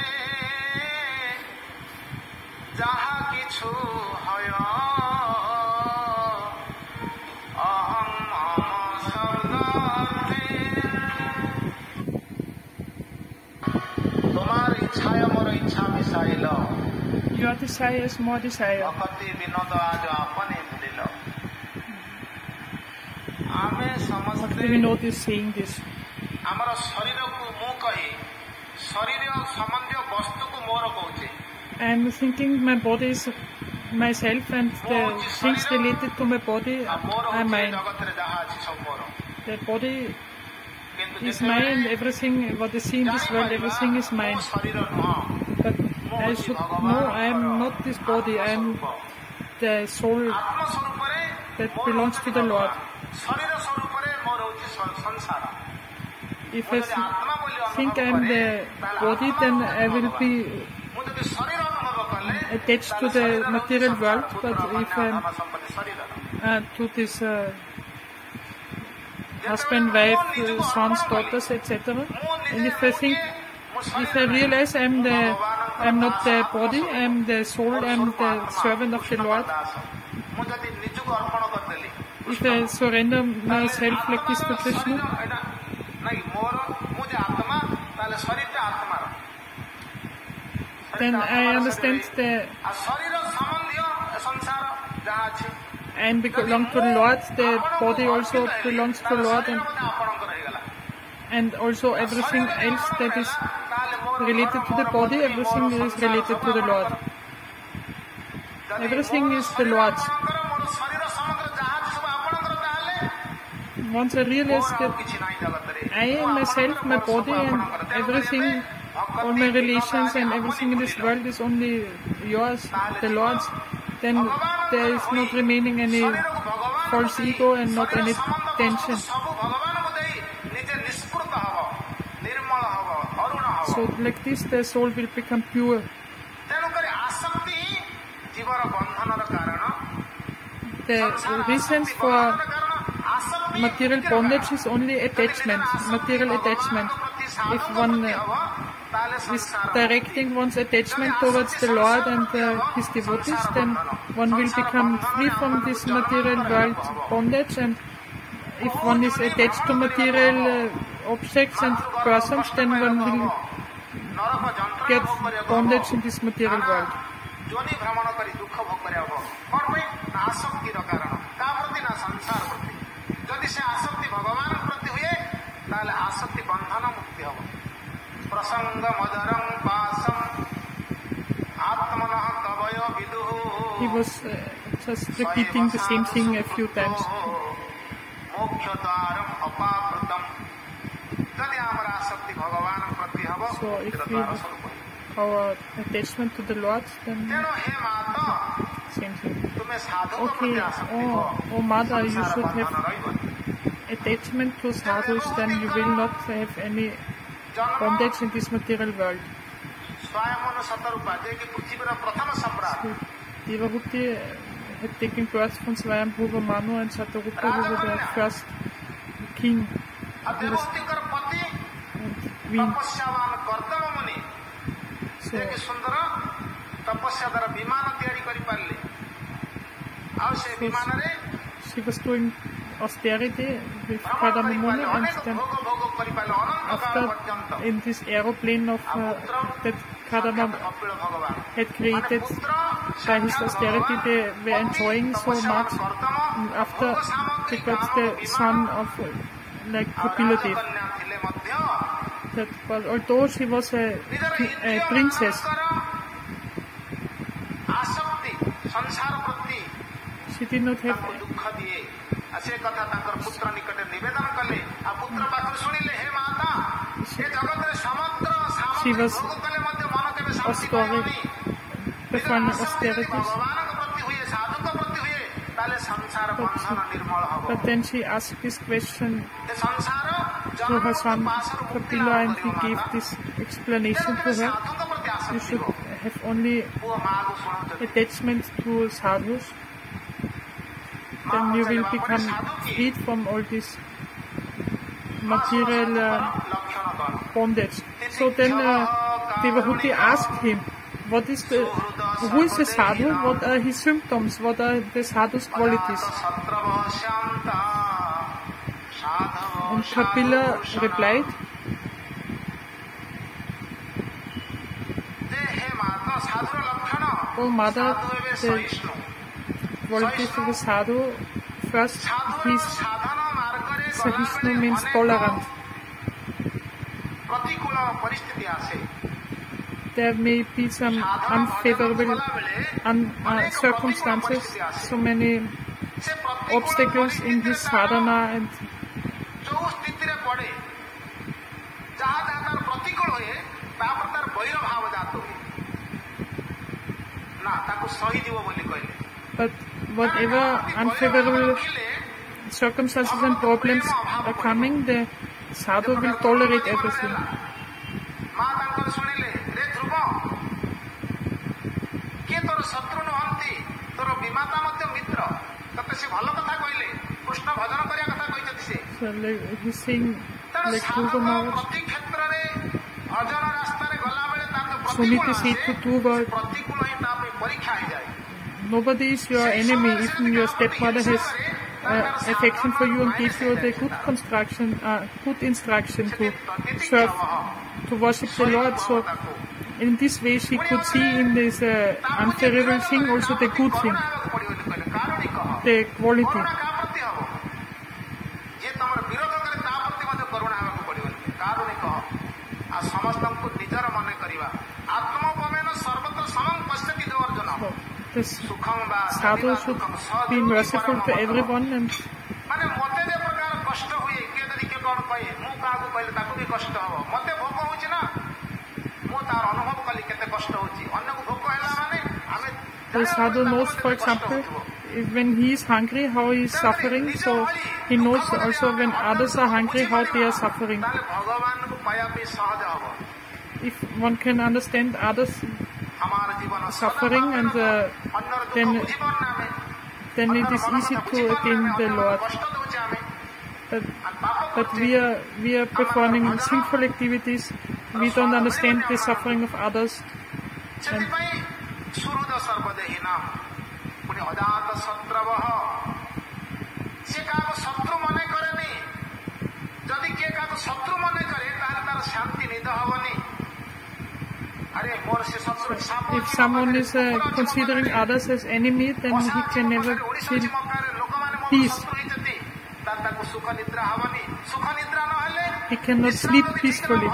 ଯାହା কিছু হয় অহଂ মম শব্দ অর্থে তোমার ইচ্ছায় মোর ইচ্ছা মিশাইল Your desire is more desire. অকতি বিনোদ আজ আপনে ভুলিল ଆମେ ସମସ୍ତେ Bhakti Vinod is saying this. ଆମର ଶରୀରକୁ ମୁଁ କହି ଶରୀର ସମ୍ବନ୍ଧୀୟ ବସ୍ତୁକୁ ମୋର କହୁଛେ I am thinking my body is myself and the things related to my body ଆଉ ମୋର are ହଉଛି ଏ mine. ଜଗତରେ ଯାହା ଅଛି ସବୁ ମୋର The body କିନ୍ତୁ is mine, everything what is seen in this world, everything is ମୋ mine. ଶରୀର ନୁହଁ But I should know I am not this body, I am the soul ଆତ୍ମ ସ୍ୱରୂପରେ that ମୋର belongs ହଉଛି to the Lord. ଭଗବାନ। ଶରୀର ସ୍ୱରୂପରେ ମୋର ହଉଛି ସଂସାର If I think I am the body, then I will be ମୁଁ ଯଦି ଶରୀର ଅନୁଭବ କଲେ attached to the material world. But if I am ସମ୍ପତ୍ତି ଶରୀର to this husband, wife, sons, daughters, etc. And if I realize I'm not the body, I'm the soul, I'm the servant of the Lord. If I surrender myself like this to Krishna, then I understand that I belong to the Lord, the body also belongs to the Lord, and also everything else that is related to the body, everything is related to the Lord. Everything is the Lord's. Once I realize that I myself, my body and everything, all my relations and everything in this world is only yours, the Lord's, then there is not remaining any false ego and not any tension. So like this the soul will become pure. The reasons for material bondage is only attachment, material attachment. If one is directing one's attachment towards the Lord and His devotees, then one will become free from this material world bondage. And if one is attached to material objects and persons, then one will get bondage in this material world. He was just repeating the same thing a few times. So if we have our attachment to the Lord, then same thing. Okay, oh Mother, you should have attachment to sadhus, then you will not have any bondage in this material world. Devahuti had taken birth from Swayambhuva Manu and Satarupa, who were the first king and queen. So she was doing austerity with Kadama Muni, and then after, in this aeroplane of that Kadama had created by his austerity, they were enjoying so much. And after, they got the son of like Kapila Dev. But although she was a princess, she did not have. She was performing austerities. But then she asked this question to her son Kapila, and he gave this explanation to her. You should have only attachment to sadhus, then you will become freed from all this material bondage. So then Devahuti asked him, who is the sadhu, what are his symptoms, what are the sadhu's qualities? And Kapila replied, oh Mother, the qualities of the sadhu, first, his Sahisnu means tolerant. There may be some unfavorable circumstances, so many obstacles in his sadhana, and but whatever unfavorable circumstances and problems are coming, the sadhu will tolerate everything. So he's saying like Dhruva Maharaj. Sumiti Setu nobody is your enemy. Even your stepmother has affection for you and gives you the good instruction to serve, to worship the Lord. So in this way she could see in this unfavorable thing also the good thing, the quality. This sadhu should be merciful to everyone and the sadhu knows, for example, when he is hungry, how he is suffering, so he knows also when others are hungry, how they are suffering. If one can understand others suffering, and then it is easy to attain the Lord. But we are performing sinful activities. We don't understand the suffering of others. And if someone is considering others as enemy, then he can never feel peace. He cannot sleep peacefully.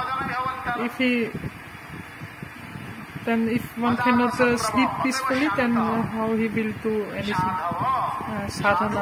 If one cannot sleep peacefully, then how he will do anything? Sadhana.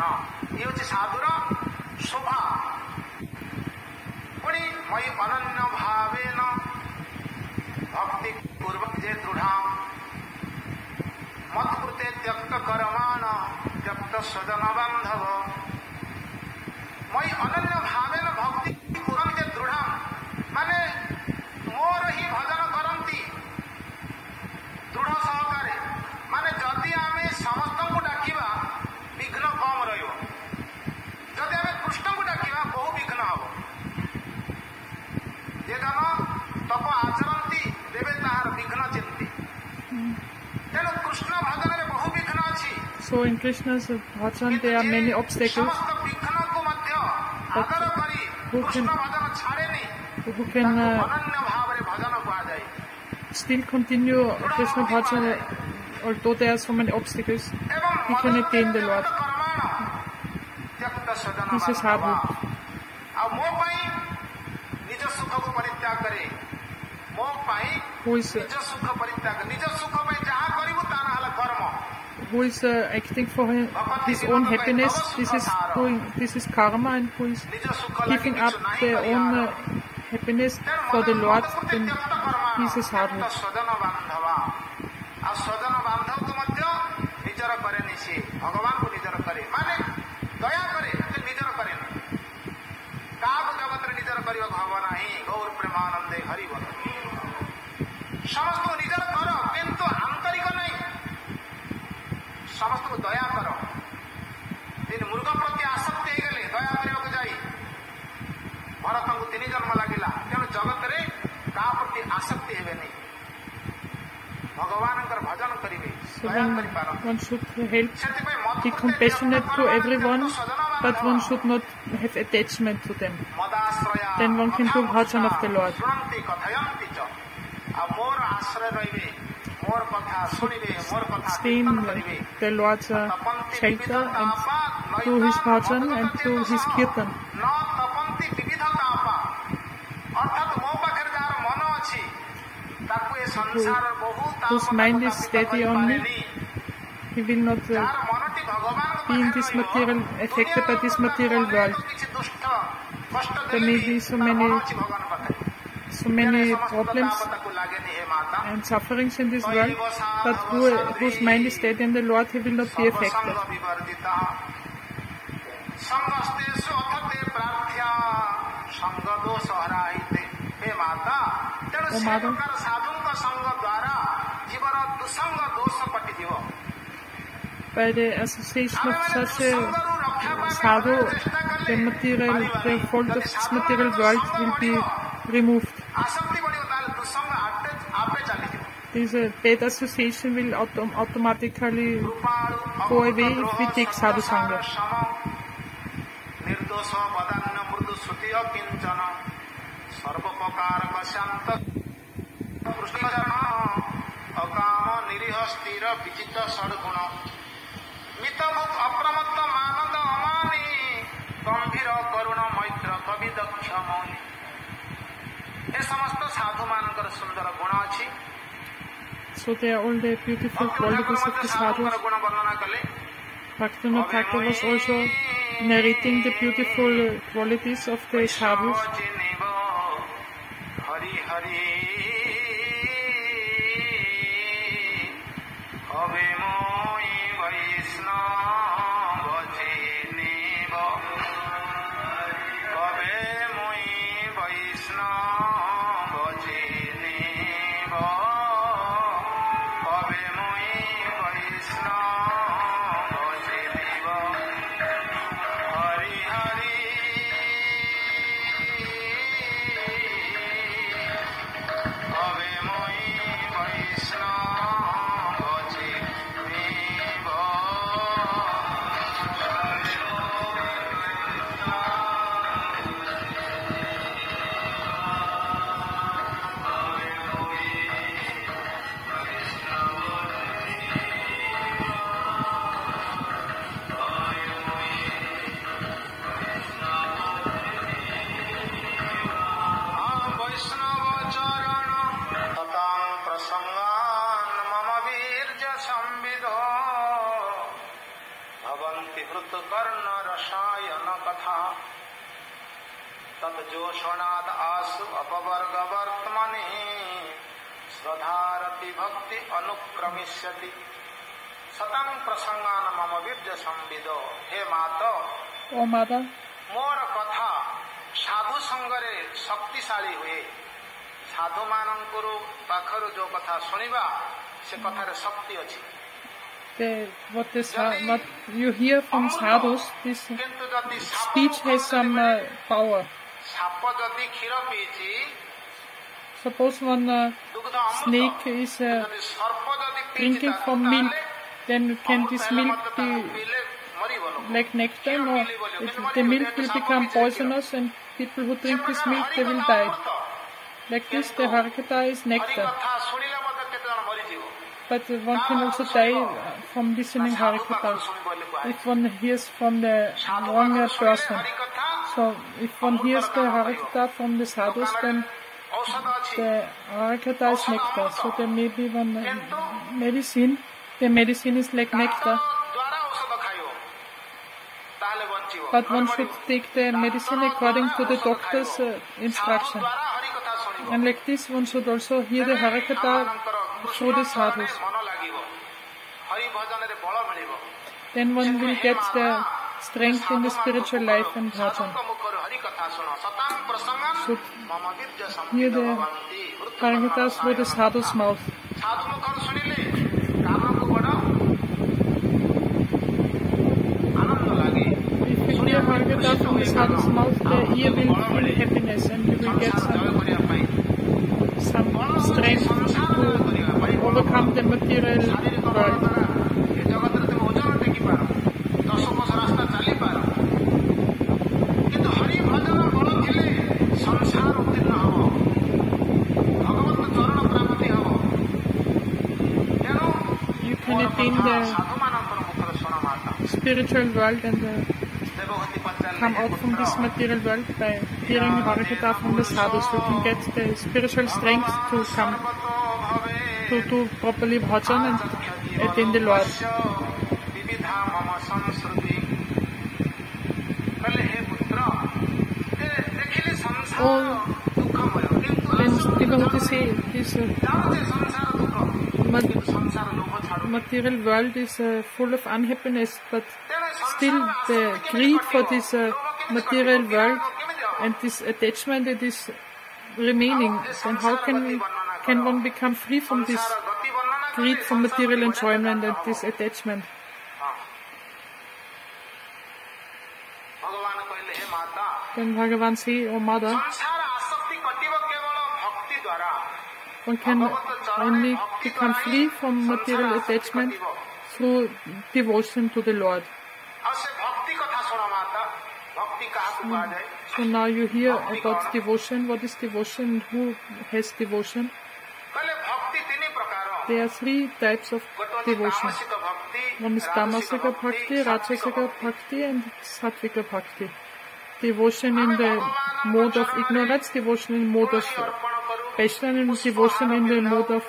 So in Krishna's bhajan there are many obstacles, but who can still continue Krishna bhajan although there are so many obstacles, he can attain the Lord. This is sadhu. Who is acting for his own happiness? This is karma, and who is giving up their own happiness for the Lord, then he is a sadhu. So one should help, be compassionate to everyone, but one should not have attachment to them. Then one can do bhajan of the Lord. Stay in the Lord's shelter and do his bhajan and do his kirtan. Whose mind is steady on me, he will not be in this material, affected by this material world. There may be so many problems and sufferings in this world, but whose mind is steady on the Lord, he will not be affected. O Mother, by the association of such a sadhu, the fault of this material world will be removed. This bad association will automatically go away if we take sadhu sangha. So there are all the beautiful qualities of the sadhus. Bhaktivinoda Thakur was also narrating the beautiful qualities of the sadhus. जोषणाद आसु अपवर्ग वर्तमनि श्रद्धारति भक्ति अनुक्रमिष्यति सतं प्रसंगान मम वीर्य संविदो। हे माता, O mother, मोर कथा साधु संगरे शक्तिशाली हुए। साधु मानंकुरु पाखरु जो कथा सुनिबा से कथारे शक्ति अछि। what you hear from sadhus, this speech has some power. Suppose one snake is drinking from milk, then can this milk be like nectar? No, the milk will become poisonous and people who drink this milk, they will die. Like this, the Harikatha is nectar. But one can also die from listening Harikatha if one hears from the wrong person. So if one hears the Harikatha from the sadhus, then the Harikatha is nectar. So there may be one medicine. The medicine is like nectar. But one should take the medicine according to the doctor's instruction. And like this, one should also hear the Harikatha through the sadhus. Then one will get the strength in the spiritual life and bhajan. Should hear the Harikatha through the sadhu's mouth. If you hear Harikatha from the sadhu's mouth, the ear will feel happiness and you will get some strength to overcome the material world. You can attain the spiritual world and come out from this material world by hearing Harikatha from the sadhus. You can get the spiritual strength to come to do properly bhajan and attain the Lord. When devotees say this material world is full of unhappiness, but still the greed for this material world and this attachment that is remaining, then how can one become free from this greed for material enjoyment and this attachment? then Bhagavan say, O mother, ସଂସାର ଆସକ୍ତି କଟିବ କେବଳ ଭକ୍ତି ଦ୍ୱାରା one can only become free from material attachment through devotion to the Lord. ଆଉ ସେ ଭକ୍ତି କଥା ଶୁଣ ମାତା ଭକ୍ତି କାହାକୁ କୁହାଯାଏ So now you hear about devotion. What is devotion? Who has devotion? କହିଲେ ଭକ୍ତି ତିନି ପ୍ରକାର There are 3 types of ଗୋଟେ ହେଉଛି devotion. ତାମସିକ ଭକ୍ତି One is Tamasika Bhakti, Rajasika Bhakti and Sattvika Bhakti. Devotion in the mode of ignorance, devotion in the mode of passion, and devotion in the mode of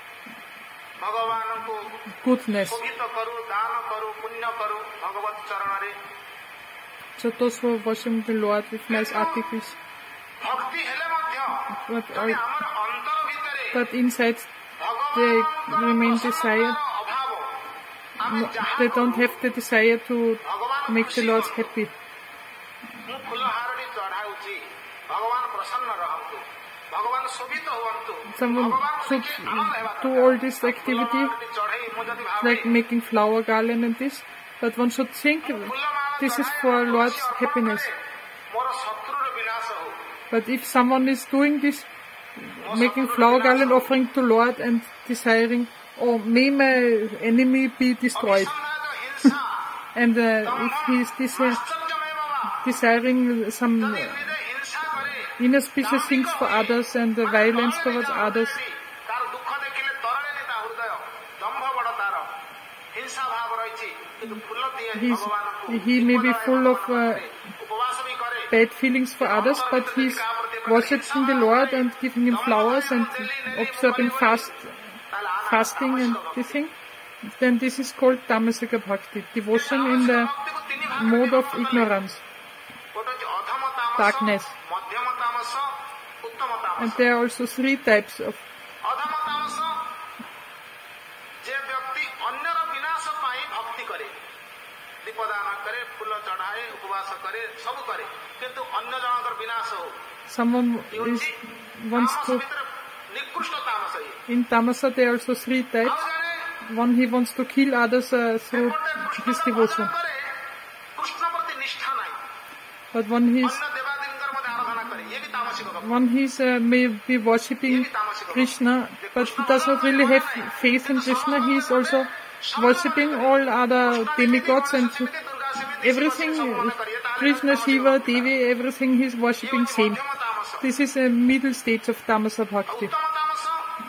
ଭଗବାନଙ୍କୁ goodness. ଶୋଭିତ କରୁ ଦାନ କରୁ ପୁଣ୍ୟ କରୁ ଭଗବତ ଚରଣରେ So those who are worshiping the Lord with nice articles. ଭକ୍ତି ହେଲେ ମଧ୍ୟ But, ଯଦି ଆମର ଅନ୍ତର ଭିତରେ but inside they remain desire. ଅଭାବ ଆମେ ଯାହା They don't have the desire to make the Lord happy. ମୁଁ ଫୁଲହାରଟି ଚଢ଼ାଉଛି ଭଗବାନ ପ୍ରସନ୍ନ ରହନ୍ତୁ ଭଗବାନ ଶୋଭିତ ହୁଅନ୍ତୁ Someone should do all this activity, ଚଢ଼େଇ ମୁଁ ଯଦି like making flower garland and this, but one should think this is for Lord's happiness. ମୋର ଶତ୍ରୁର ବିନାଶ ହଉ But if someone is doing this, making flower garland offering to Lord and desiring, oh, may my enemy be destroyed. ହିଂସା And if he is desiring some ହିଂସା କରେ inauspicious things for others and violence towards others, ତାର ଦୁଃଖ ଦେଖିଲେ ତରଳେନି ତା ହୃଦୟ ଦମ୍ଭ ବଡ଼ ତାର ହିଂସା ଭାବ ରହିଛି କିନ୍ତୁ ଫୁଲ ଦିଏ ଭଗବାନଙ୍କୁ he may be full of ଉପବାସ ବି କରେ bad feelings for others, but he's worshiping the Lord and giving him flowers and observing fasting and this thing. Then this is called Tamasika Bhakti, devotion in the mode of ignorance, ଗୋଟେ ହେଉଛି ଅଧମ ତାମସ darkness. ମଧ୍ୟମ ତାମସ ଉତ୍ତମ ତାମସ And there are also 3 types of ଅଧମ ତାମସ ଯେ ବ୍ୟକ୍ତି ଅନ୍ୟର ବିନାଶ ପାଇଁ ଭକ୍ତି କରେ ଦୀପଦାନ କରେ ଫୁଲ ଚଢ଼ାଏ ଉପବାସ କରେ ସବୁ କରେ କିନ୍ତୁ ଅନ୍ୟ ଜଣଙ୍କର ବିନାଶ ହଉ someone wants ତାମସ to, ଭିତରେ ନିକୃଷ୍ଟ ତାମସ ଇଏ in Tamasa there are also 3 ଆଉ types. ଜଣେ One, he wants to kill others through his devotion. କରେ କୃଷ୍ଣ ପ୍ରତି ନିଷ୍ଠା ନାହିଁ But one he's ଅନ୍ୟ ଦେବାଦେବୀଙ୍କର ମଧ୍ୟ ଆରାଧନା କରେ ଇଏ ବି ତାମସିକ ଭକ୍ତି One may be worshipping Krishna, but he does not really have faith in Krishna. He is also worshipping all other demigods and everything, Krishna, Shiva, Devi, everything he is worshipping same. This is a middle stage of Tamasa Bhakti. Uttam ତାମସ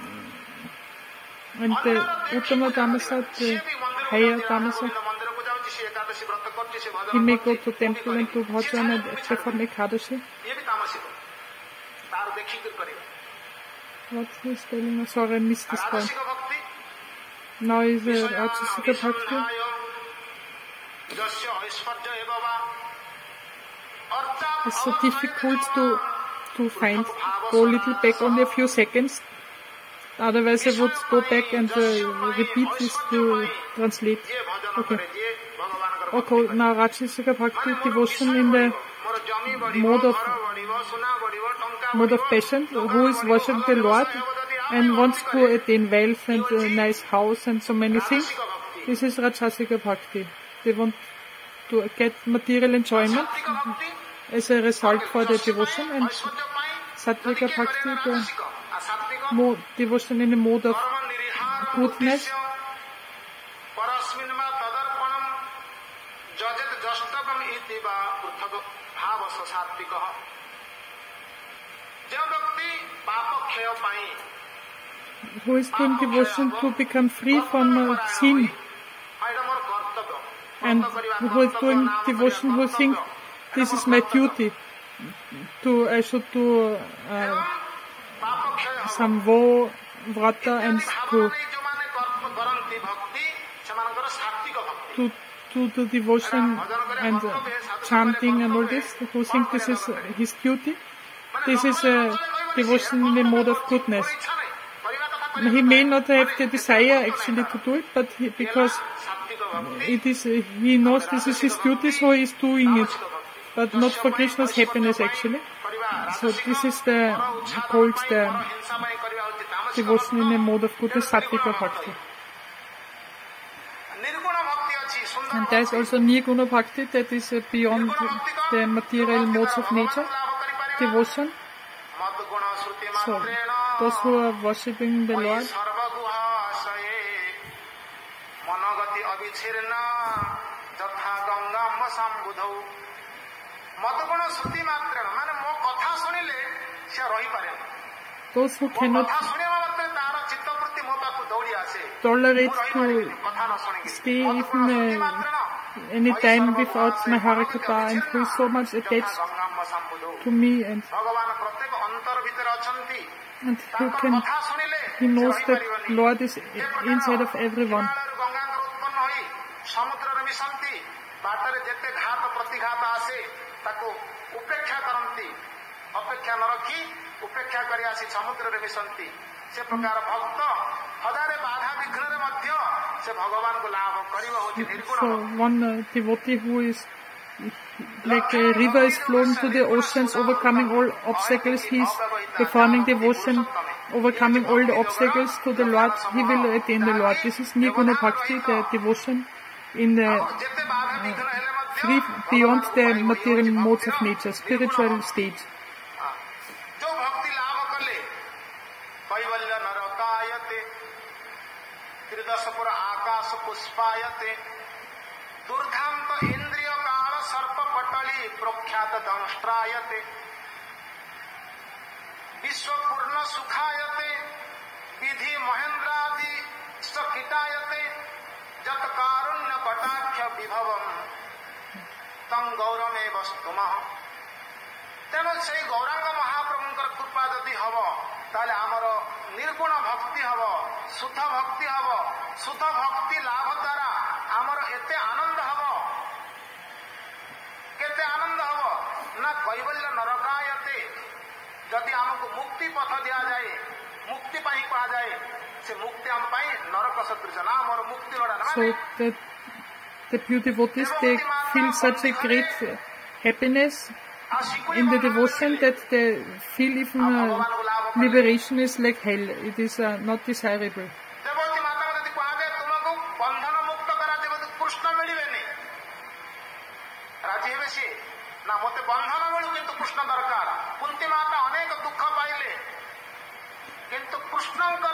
And the Uttama Tamasa, the higher Tamasa, ମନ୍ଦିରକୁ ଯାଉଛି ସେ ଏକାଦଶୀ ବ୍ରତ କରୁଛି ସେ ଭଜନ he may go କରୁଛି to temple and do bhajan and perform Ekadashi. ଇଏ ବି ତାମସିକ ତାର ଦେଖିକି କରିବା What is telling us? Sorry, I missed this point. ରାଜସିକ ଭକ୍ତି Now is Rajasika Bhakti. ଯସ୍ୟ ଐଶ୍ୱର୍ଯ୍ୟ ଏବ ବା ଅର୍ଥାତ୍ It's so difficult to find. Go a little back only a few seconds. Otherwise I would go back and repeat this to translate. ଯିଏ ଭଜନ Okay. କରେ ଯିଏ ଭଗବାନଙ୍କର Okay, now Rajasika Bhakti, devotion in the ମୋର ଜମି ବଢିବ mode of- ଘର ବଢିବ ସୁନା ବଢିବ ଟଙ୍କା mode of passion, who is worshipping the Lord and wants to attain wealth and a nice house and so many things. This is Rajasika Bhakti. They want to get material enjoyment ସାତ୍ଵିକ ଭକ୍ତି as a result for their devotion, and ଐଶ୍ୱର୍ଯ୍ୟ ପାଇଁ Sattvika Bhakti, the ରାଜସିକ ଆଉ ସାତ୍ଵିକ devotion in the mode of କର୍ମ ନିରିହାର goodness. ପରସ୍ମିନ୍ ବା ତଦର୍ପଣମ୍ ଯଜେତ୍ ଯଷ୍ଟକମ୍ ଇତି ବା ପୃଥକ୍ ଭାବ ସାତ୍ଵିକ ଯେଉଁ ବ୍ୟକ୍ତି ପାପ କ୍ଷୟ ପାଇଁ who is doing devotion to become free from sin, ଆଉ ଏଇଟା ମୋର କର୍ତ୍ତବ୍ୟ and who is doing devotion who think this is my duty I should do ପାପ କ୍ଷୟ some vow, vrata and ଭାବନା ନେଇ ଯେଉଁମାନେ କରନ୍ତି ଭକ୍ତି ସେମାନଙ୍କର ସାତ୍ଵିକ ଭକ୍ତି to do devotion and chanting and all this, who think this is his duty. This is devotion in the mode of goodness. ଇଚ୍ଛା ନାହିଁ କରିବା କଥା He may not have the desire actually to do it, but because ସାତ୍ଵିକ ଭକ୍ତି it is, he knows this is his duty, so he is doing it, but not for Krishna's happiness actually. କରିବା So this is called the ହିଂସା ପାଇଁ କରିବା ହେଉଛି ତାମସିକ devotion in the mode of goodness, Sattvika Bhakti. ନିର୍ଗୁଣ ଭକ୍ତି ଅଛି ସୁନ୍ଦର And there is also Nirguna Bhakti, that is beyond the material modes of nature, devotion. So, those who are worshipping the Lord, those who cannot tolerate to stay even any time without my Harikatha, and who is so much attached to me, and he knows that Lord is inside of everyone. So one devotee who is like a river is flowing to the oceans, overcoming all obstacles, he is performing devotion, overcoming all the obstacles to the Lord, he will attain the Lord. This is Nirguna Bhakti, the devotion in the free beyond the material modes of nature, spiritual state. विश्वपूर्ण सुखायते विधि महेंद्रादि सखितायते जत कारुण्य कटाक्ष विभवम तम गौरमे वस्तुमः तेणु से गौरांग महाप्रभुंकर कृपा जदि hub ताले आमर निर्गुण भक्ति हब शुद्ध भक्ति हब शुद्ध भक्ति लाभ द्वारा आमर एते आनंद हब केते आनंद हब ना कैवल्य नरकायते जदि हमको मुक्ति पथ दिया जाए मुक्ति पाई कहा जाए से मुक्ति हम पाई नरक सदृश नाम और मुक्ति लड़ा So the pure devotees, they feel such a great happiness in the devotion that they feel even liberation is like hell. It is not desirable. Devti माता को यदि कहा जाए तुमको बंधन मुक्त करा देव तो कृष्ण मिलिबेनी राजी हेबे से ना मते बंधन मिलु किंतु कृष्ण दरकार कुंती माता अनेक दुख पाइले किंतु कृष्णंकर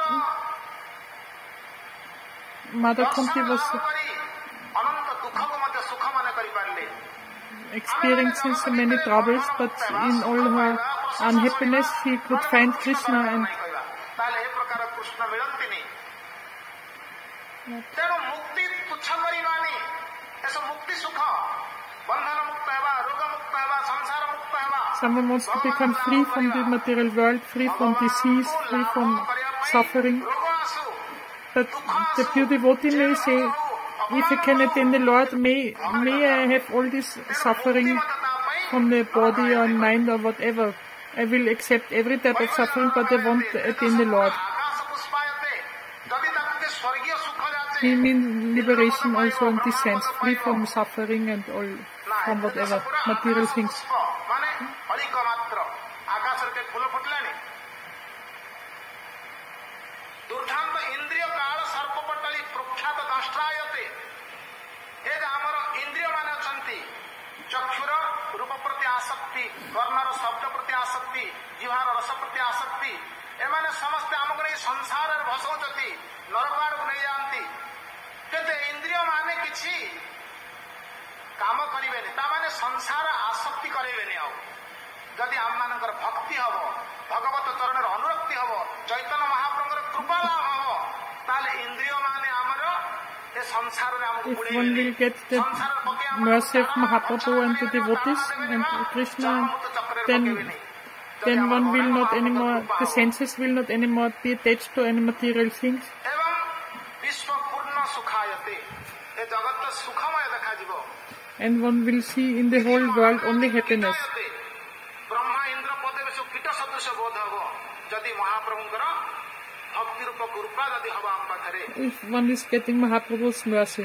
Mother Kunti was अनंत दुख को मते सुख माने करि Parle experiencing so many troubles, but in all her unhappiness she could find Krishna, and ताले ए प्रकार कृष्ण मिलंतिनी तेणु मुक्ति तुच्छ करिबानी ऐसा मुक्ति सुख बंधन मुक्त हेबा रोग मुक्त हेबा संसार मुक्त हेबा someone wants to become free from the material world, free from disease, free from suffering. But the pure devotee may say, if I can attain the Lord, may I have all this suffering from the body or mind or whatever. I will accept every type of suffering, but I want to attain the Lord. He means liberation also in this sense, free from suffering and all, from whatever, material things. चक्षुर रूप प्रति आसक्ति कर्णर शब्द प्रति आसक्ति जिह्वार रस प्रति आसक्ति एमाने समस्ते आमको नहीं संसार भसौचती नरकाड़ को नहीं जानती केते इंद्रिय माने किछि काम करिबेनी ता माने संसार आसक्ति करेबेनी आउ जदि आम मानकर भक्ति हबो भगवत चरणर अनुरक्ति हबो चैतन्य महाप्रभुर कृपा लाभ हबो ताले इंद्रिय माने आमर ए संसार रे आमको If one will get the mercy of Mahaprabhu and the devotees and Krishna, then one will not anymore, the senses will not anymore be attached to any material things. And one will see in the whole world only happiness. If one is getting Mahaprabhu's mercy.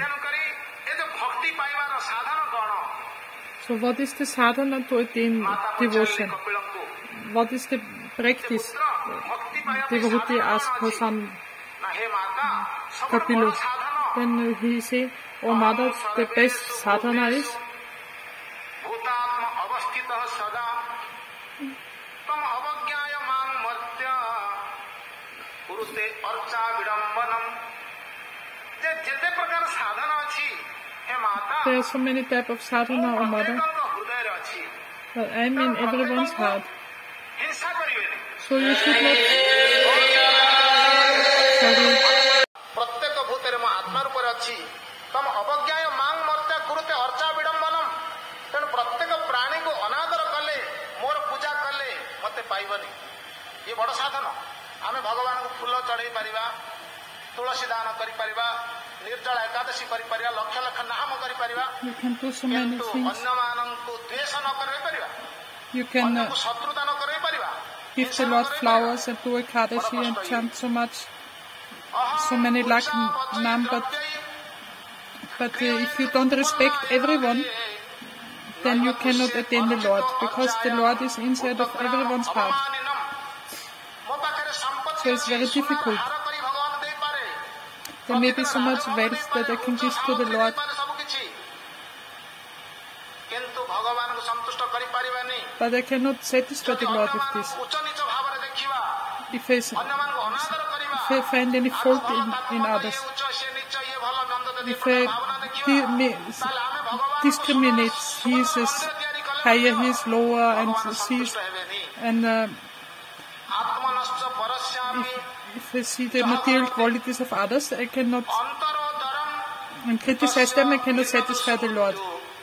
So what is the sadhana to attain devotion? What is the practice? Devotee asked for some Kapilu. then he say, "Oh mother, the best sadhana is भूतात्म अवस्थितः सदा तम अवज्ञाय मां मर्त्य कुरुते अर्चा विडंबनम जे जेते प्रकार साधना अछि हे माता there are so many type of sadhana, oh mother, हृदय रे अछि but I'm in everyone's heart. हिंसा करिवेनी So you should not sorry. प्रत्येक भूतरे म आत्मा रूप रे अछि तम अवज्ञाय मां मर्त्य कुरुते अर्चा विडंबनम तेणु प्रत्येक प्राणी को अनादर कले मोर पूजा कले मते पाइबनी ये बड़ साधन आमे भगवान को फूल चढ़ाई परिबा तुलसी दान करि परिबा निर्जल एकादशी करि परिबा लक्ष लक्ष नाम करि परिबा You can do so many किंतु things. अन्य मानंकु द्वेष न करि परिबा You can अन्य को शत्रु दान करि परिबा give the Lord flowers and do Ekadashi and chant so much, so many lakh nam, but if you don't respect everyone, then you cannot attain the Lord, because the Lord is inside of everyone's heart. So it's very difficult. There may be so much wealth that I can give to the Lord, but I cannot satisfy the Lord with this. If I find any fault in others, if I discriminate, he is higher, he is lower, and if I see the material qualities of others, I cannot, and criticize them, I cannot satisfy the Lord.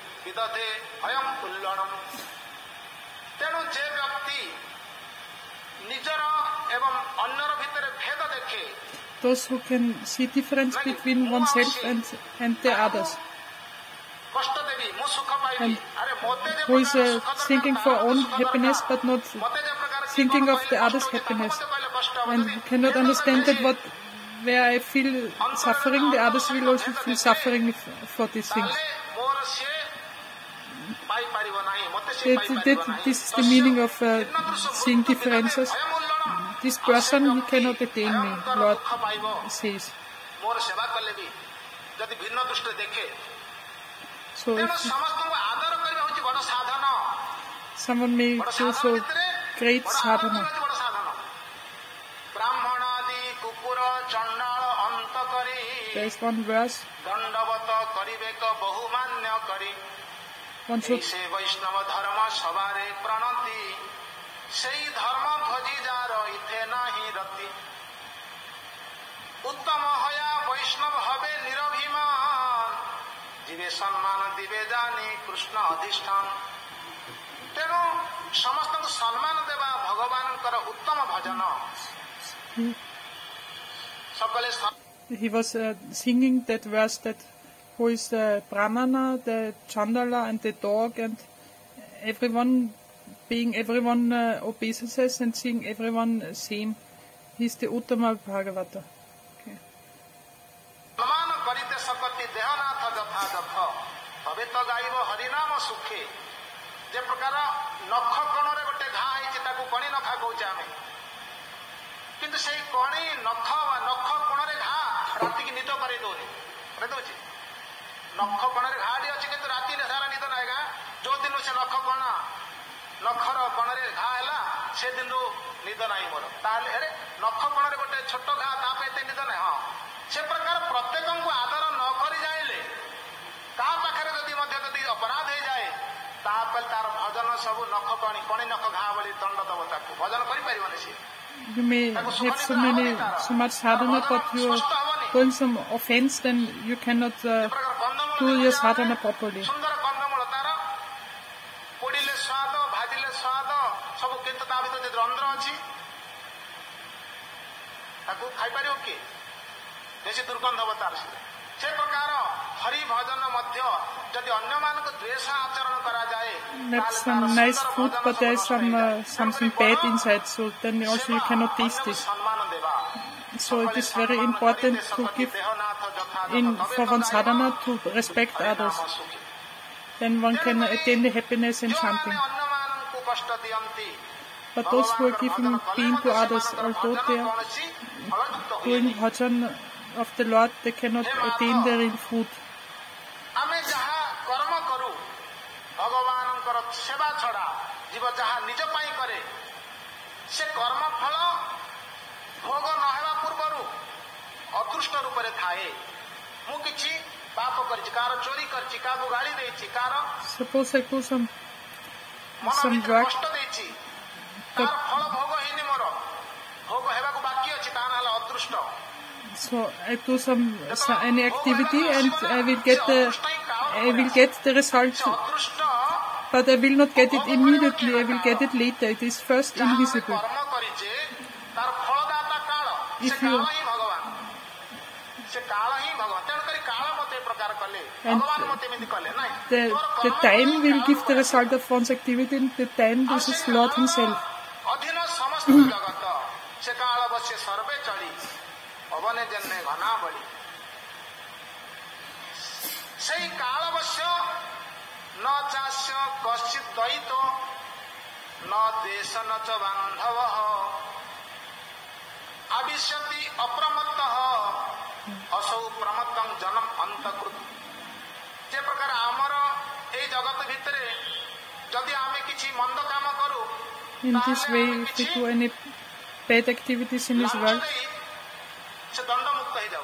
Those who can see difference between oneself and the others, and who is thinking for own happiness but not thinking of the other's happiness, and cannot understand that where I feel suffering, the others will also feel suffering for these things. This is the meaning of seeing differences. This person, he cannot attain me, Lord says. So if someone may do so great sadhana. There is one verse. One should সেই ধর্ম ভজি যার ইথে নাহি রতি উত্তম হয়া বৈষ্ণব হবে নিরভিমান জীবে সম্মান দিবে জানি কৃষ্ণ অধিষ্ঠান তেণু ସମସ୍ତଙ୍କୁ ସମ୍ମାନ ଦେବା ଭଗବାନଙ୍କର ଉତ୍ତମ ଭଜନ সকলে He was singing that verse that who is the Brahmana, the Chandala and the dog and everyone being everyone obeisances and seeing everyone same. He is the Uttama Bhagavata. Okay. ନଖର କଣରେ ଘା ହେଲା ସେଦିନରୁ ନିଦ ନାହିଁ ମୋର ତାହେଲେ ଆରେ ନଖ କଣରେ ଗୋଟେ ଛୋଟ ଘା ତା ପାଇଁ ଏତେ ନିଦ ନାହିଁ ହଁ ସେ ପ୍ରକାର ପ୍ରତ୍ୟେକଙ୍କୁ ଆଦର ନ କରି ଯାଇଲେ ତା ପାଖରେ ଯଦି ଅପରାଧ ହେଇଯାଏ ତାପରେ ତାର ଭଜନ ସବୁ ନଖ କଣି ନଖ ଘା ଭଳି ଦଣ୍ଡ ଦବ ତାକୁ ଭଜନ କରିପାରିବନି ସିଏ. You may have so much sadhana, but you are doing some offense, then you cannot do your sadhana properly. ବେଶୀ ଦୁର୍ଗନ୍ଧ ହବ ତାର ସେ ପ୍ରକାର ହରି ଭଜନ ମଧ୍ୟ ଯଦି ଅନ୍ୟମାନଙ୍କୁ ଦ୍ୱେଷ ଆଚରଣ କରାଯାଏ That's some nice food, but there is something bad inside, so then also you cannot taste it. So it is very important to give for one's sadhana to respect others. Then one can attain the happiness in chanting. But those who are giving pain to others, although they are doing bhajan of the Lord, they cannot attain the real fruit. ଆମେ ଯାହା କର୍ମ କରୁ ଭଗବାନଙ୍କର ସେବା ଛଡ଼ା ଜୀବ ଯାହା ନିଜ ପାଇଁ କରେ ସେ କର୍ମ ଫଳ ଭୋଗ ନ ହେବା ପୂର୍ବରୁ ଅଦୃଷ୍ଟ ରୂପରେ ଥାଏ। ମୁଁ କିଛି ପାପ କରିଛି, କାହାର ଚୋରି କରିଛି, କାହାକୁ ଗାଳି ଦେଇଛି, କାହାର Suppose I do some ମନ work, କଷ୍ଟ ଦେଇଛି, ତାର ଫଳ ଭୋଗ ହେଇନି, ମୋର ଭୋଗ ହେବାକୁ ବାକି ଅଛି, ତାହା ହେଲା ଅଦୃଷ୍ଟ। so I do any activity and I will get the result, ସେ ଅଦୃଷ୍ଟ but I will not get it immediately. I will get it later. It is first invisible. କର୍ମ କରିଛେ ତାର ଫଳଦାତା କାଳ, ସେ If କାଳ you ହିଁ ଭଗବାନ, ସେ କାଳ ହିଁ ଭଗବାନ। ତେଣୁକରି କାଳ ମତେ ଏ ପ୍ରକାର କଲେ, And ଭଗବାନ ମତେ ଏମିତି କଲେ ନାଇଁ, the time will give the result of one's activity, and the time this is Lord Himself. ଅଧୀନ ସମସ୍ତ ଜଗତ ସେ କାଳ ବସେ ସର୍ବେ ଚଳି ଅବନେ ଜନ୍ମେ ଘନା ବଳି। ସେଇ କାଳ ବସ୍ୟ ନ ଚାସ୍ୟ କଶ୍ଚିତ୍ ଦ୍ୱୈତ ନ ଦେଶ ନ ଚ ବାନ୍ଧବ ଆବିଶ୍ୟତି ଅପ୍ରମତ୍ତ ଅସౌ ପ୍ରମତ୍ତଂ ଜନମ ଅନ୍ତକୃତ। ଯେ ପ୍ରକାର ଆମର ଏଇ ଜଗତ ଭିତରେ ଯଦି ଆମେ କିଛି ମନ୍ଦ କାମ କରୁ, In this way, if we do any bad activities in this world, ସେ ଦଣ୍ଡମୁକ୍ତ ହେଇଯାଉ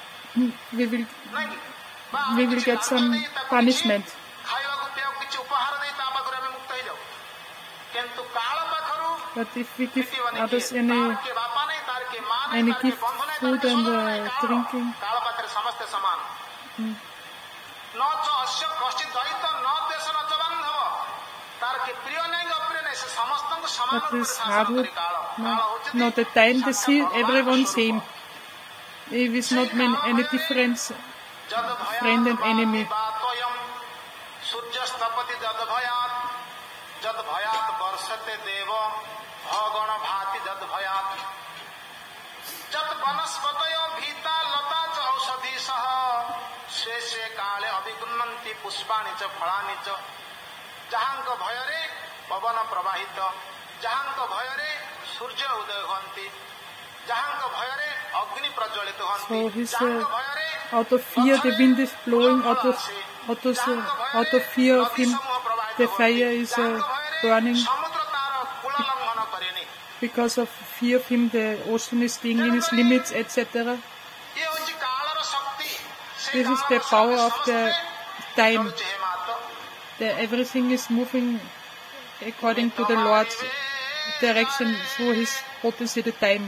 we will get some punishment. ଖାଇବାକୁ ପିଇବାକୁ କିଛି ଉପହାର ଦେଇ ତା ପାଖରୁ ଆମେ ମୁକ୍ତ ହେଇଯାଉ। କିନ୍ତୁ କାଳ ପାଖରୁ But if we give others any gift, food and drinking, କାଳ ପାଖରେ ସମସ୍ତେ ସମାନ। ନ ଚ ଅସ୍ୟ କଶ୍ଚିତ୍ ଦ୍ୱୈତ ନ ଦେଶ ନ ଚ ବାନ୍ଧବ, ତାର କି ପ୍ରିୟ ନାହିଁ ଅପ୍ରିୟ ନାହିଁ, ସେ ସମସ୍ତଙ୍କୁ ସମାନ but ରୂପରେ this ଶାସନ hard କରି work, କାଳ ହଉଛି no, the time they see everyone same. There is not any difference, friend and enemy. ସୂର୍ଯ୍ୟସ୍ତପତି ଯଦ ଭୟାତ୍ ଯଦ ଭୟାତ୍ ବର୍ଷତେ ଦେବ ଭଗଣ ଭାତି ଯଦ ଭୟାତ୍ ଯଦ ବନସ୍ପତୟ ଭୀତା ଲତା ଚ ଔଷଧି ସହ ସ୍ୱେ ସ୍ୱେ କାଳେ ଅଭିଗୃହନ୍ତି ପୁଷ୍ପାଣି ଚ ଫଳାନି ଚ। ଯାହାଙ୍କ ଭୟରେ ପବନ ପ୍ରବାହିତ, ଯାହାଙ୍କ ଭୟରେ ସୂର୍ଯ୍ୟ ଉଦୟ ହୁଅନ୍ତି, ଯାହାଙ୍କ ଭୟରେ ଅଗ୍ନି ପ୍ରଜ୍ୱଳିତ ହୁଅନ୍ତି, ଯାହାଙ୍କ ଭୟରେ out of fear the wind is blowing, out of fear of him the fire is burning, ସମୁଦ୍ର ତାର କୂଳ ଲଙ୍ଘନ କରେନି। because of fear of him the ocean is staying in its limits, etc. ଇଏ ହଉଛି କାଳର ଶକ୍ତି। This is the power of the time. Everything is moving according to the Lord's direction through His potency, the time.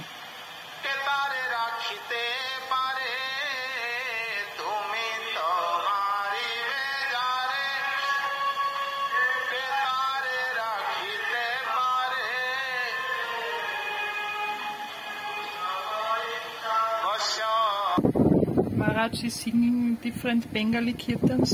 Maharaj is singing different Bengali kirtans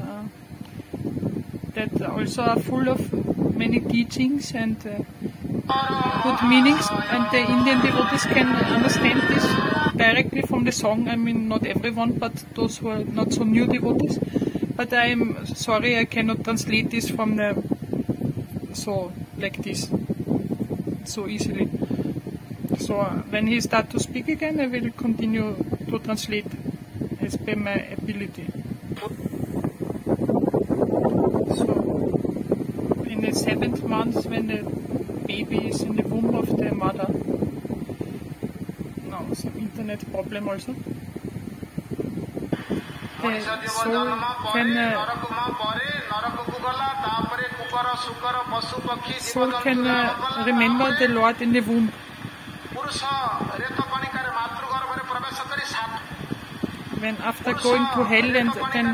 that also are full of many teachings and good meanings, and the Indian devotees can understand this directly from the song. I mean, not everyone, but those who are not so new devotees. But I am sorry, I cannot translate this from like this so easily. So when he starts to speak again, I will continue to translate as per my ability. So in the 7th month, when the baby is in the womb of the mother, no, some internet problem also, the soul can remember the Lord in the womb. When after going to hell and then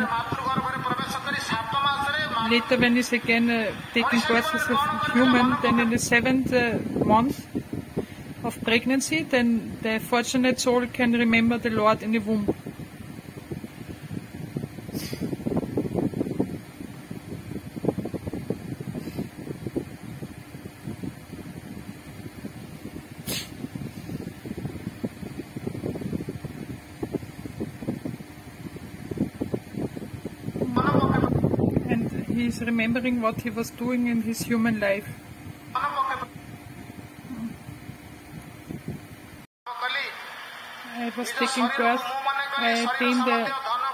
later when he's again taking birth as a human, then in the 7th month of pregnancy, then the fortunate soul can remember the Lord in the womb. He is remembering what he was doing in his human life. I was taking birth, I attained the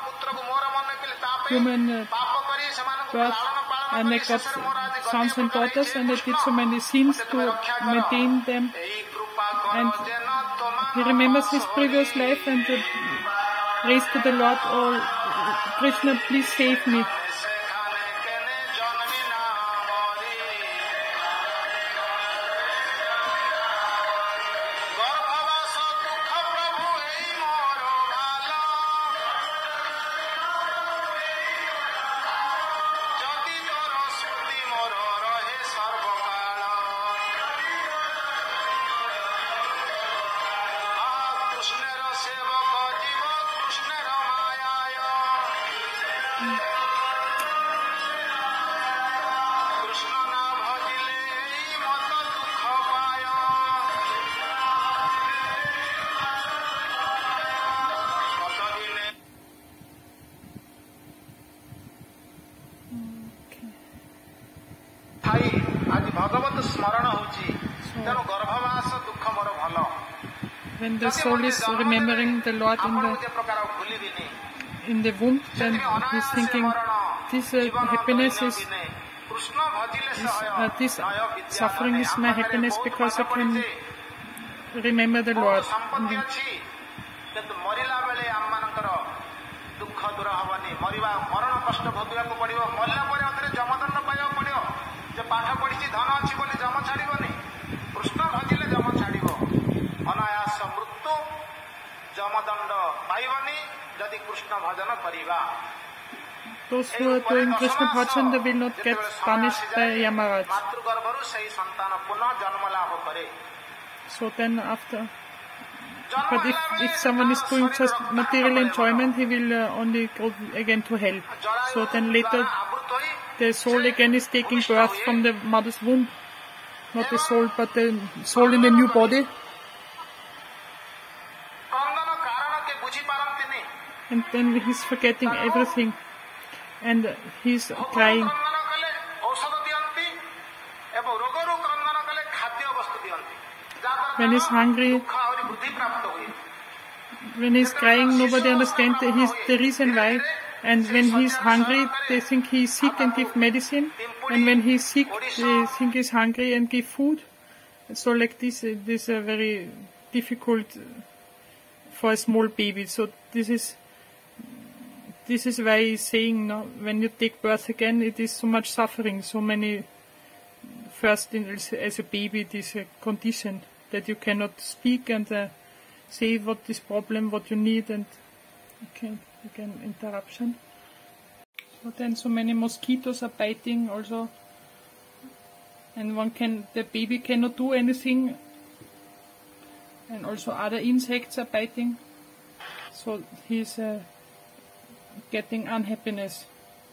human birth, and I got sons and daughters, and I did so many sins to maintain them. And he remembers his previous life and prays to the Lord, "Oh Krishna, please save me." When the soul is remembering the Lord in the womb, then he's thinking, this happiness this suffering is my happiness because I can remember the Lord. Those who are doing Krishna bhajan, they will not get punished by Yamaraj. So then after, but if someone is doing just material enjoyment, he will only go again to hell. So then later the soul again is taking birth from the mother's womb. Not the soul, but the soul in a new body. And then he's forgetting everything. And he's crying. When he's hungry, when he's crying, nobody understands the reason why. And when he's hungry, they think he's sick and give medicine. And when he's sick, they think he's hungry and give food. So like this is very difficult for a small baby. So this is why he's saying, no, when you take birth again, it is so much suffering, so many. First, as a baby, it is a condition that you cannot speak and say what is problem, what you need, and again interruption. So then, so many mosquitoes are biting also, and the baby cannot do anything, and also other insects are biting. So he's getting unhappiness.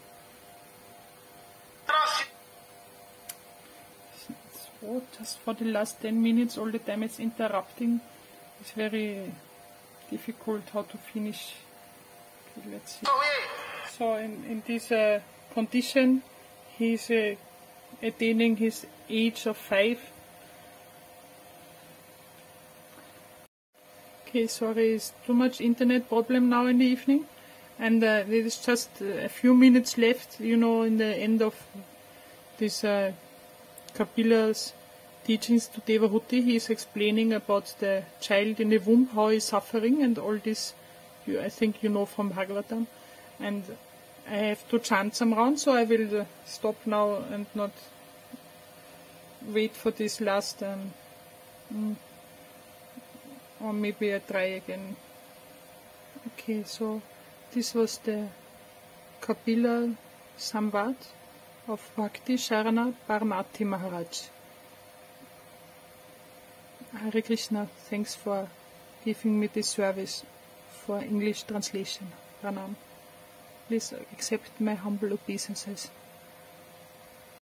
So just for the last 10 minutes, all the time it's interrupting. It's very difficult how to finish. Okay, let's see. So in this condition, he's attaining his age of 5. Okay, sorry, it's too much internet problem now in the evening. And there is just a few minutes left, in the end of this Kapila's teachings to Devahuti. He is explaining about the child in the womb, how he is suffering, and all this, I think from Bhagavatam. And I have to chant some rounds, so I will stop now and not wait for this last, or maybe I try again. Okay, so this was the Kapila Samvad of Bhakti Sharana Parmati Maharaj. Hare Krishna, thanks for giving me this service for English translation. Pranam. Please accept my humble obeisances.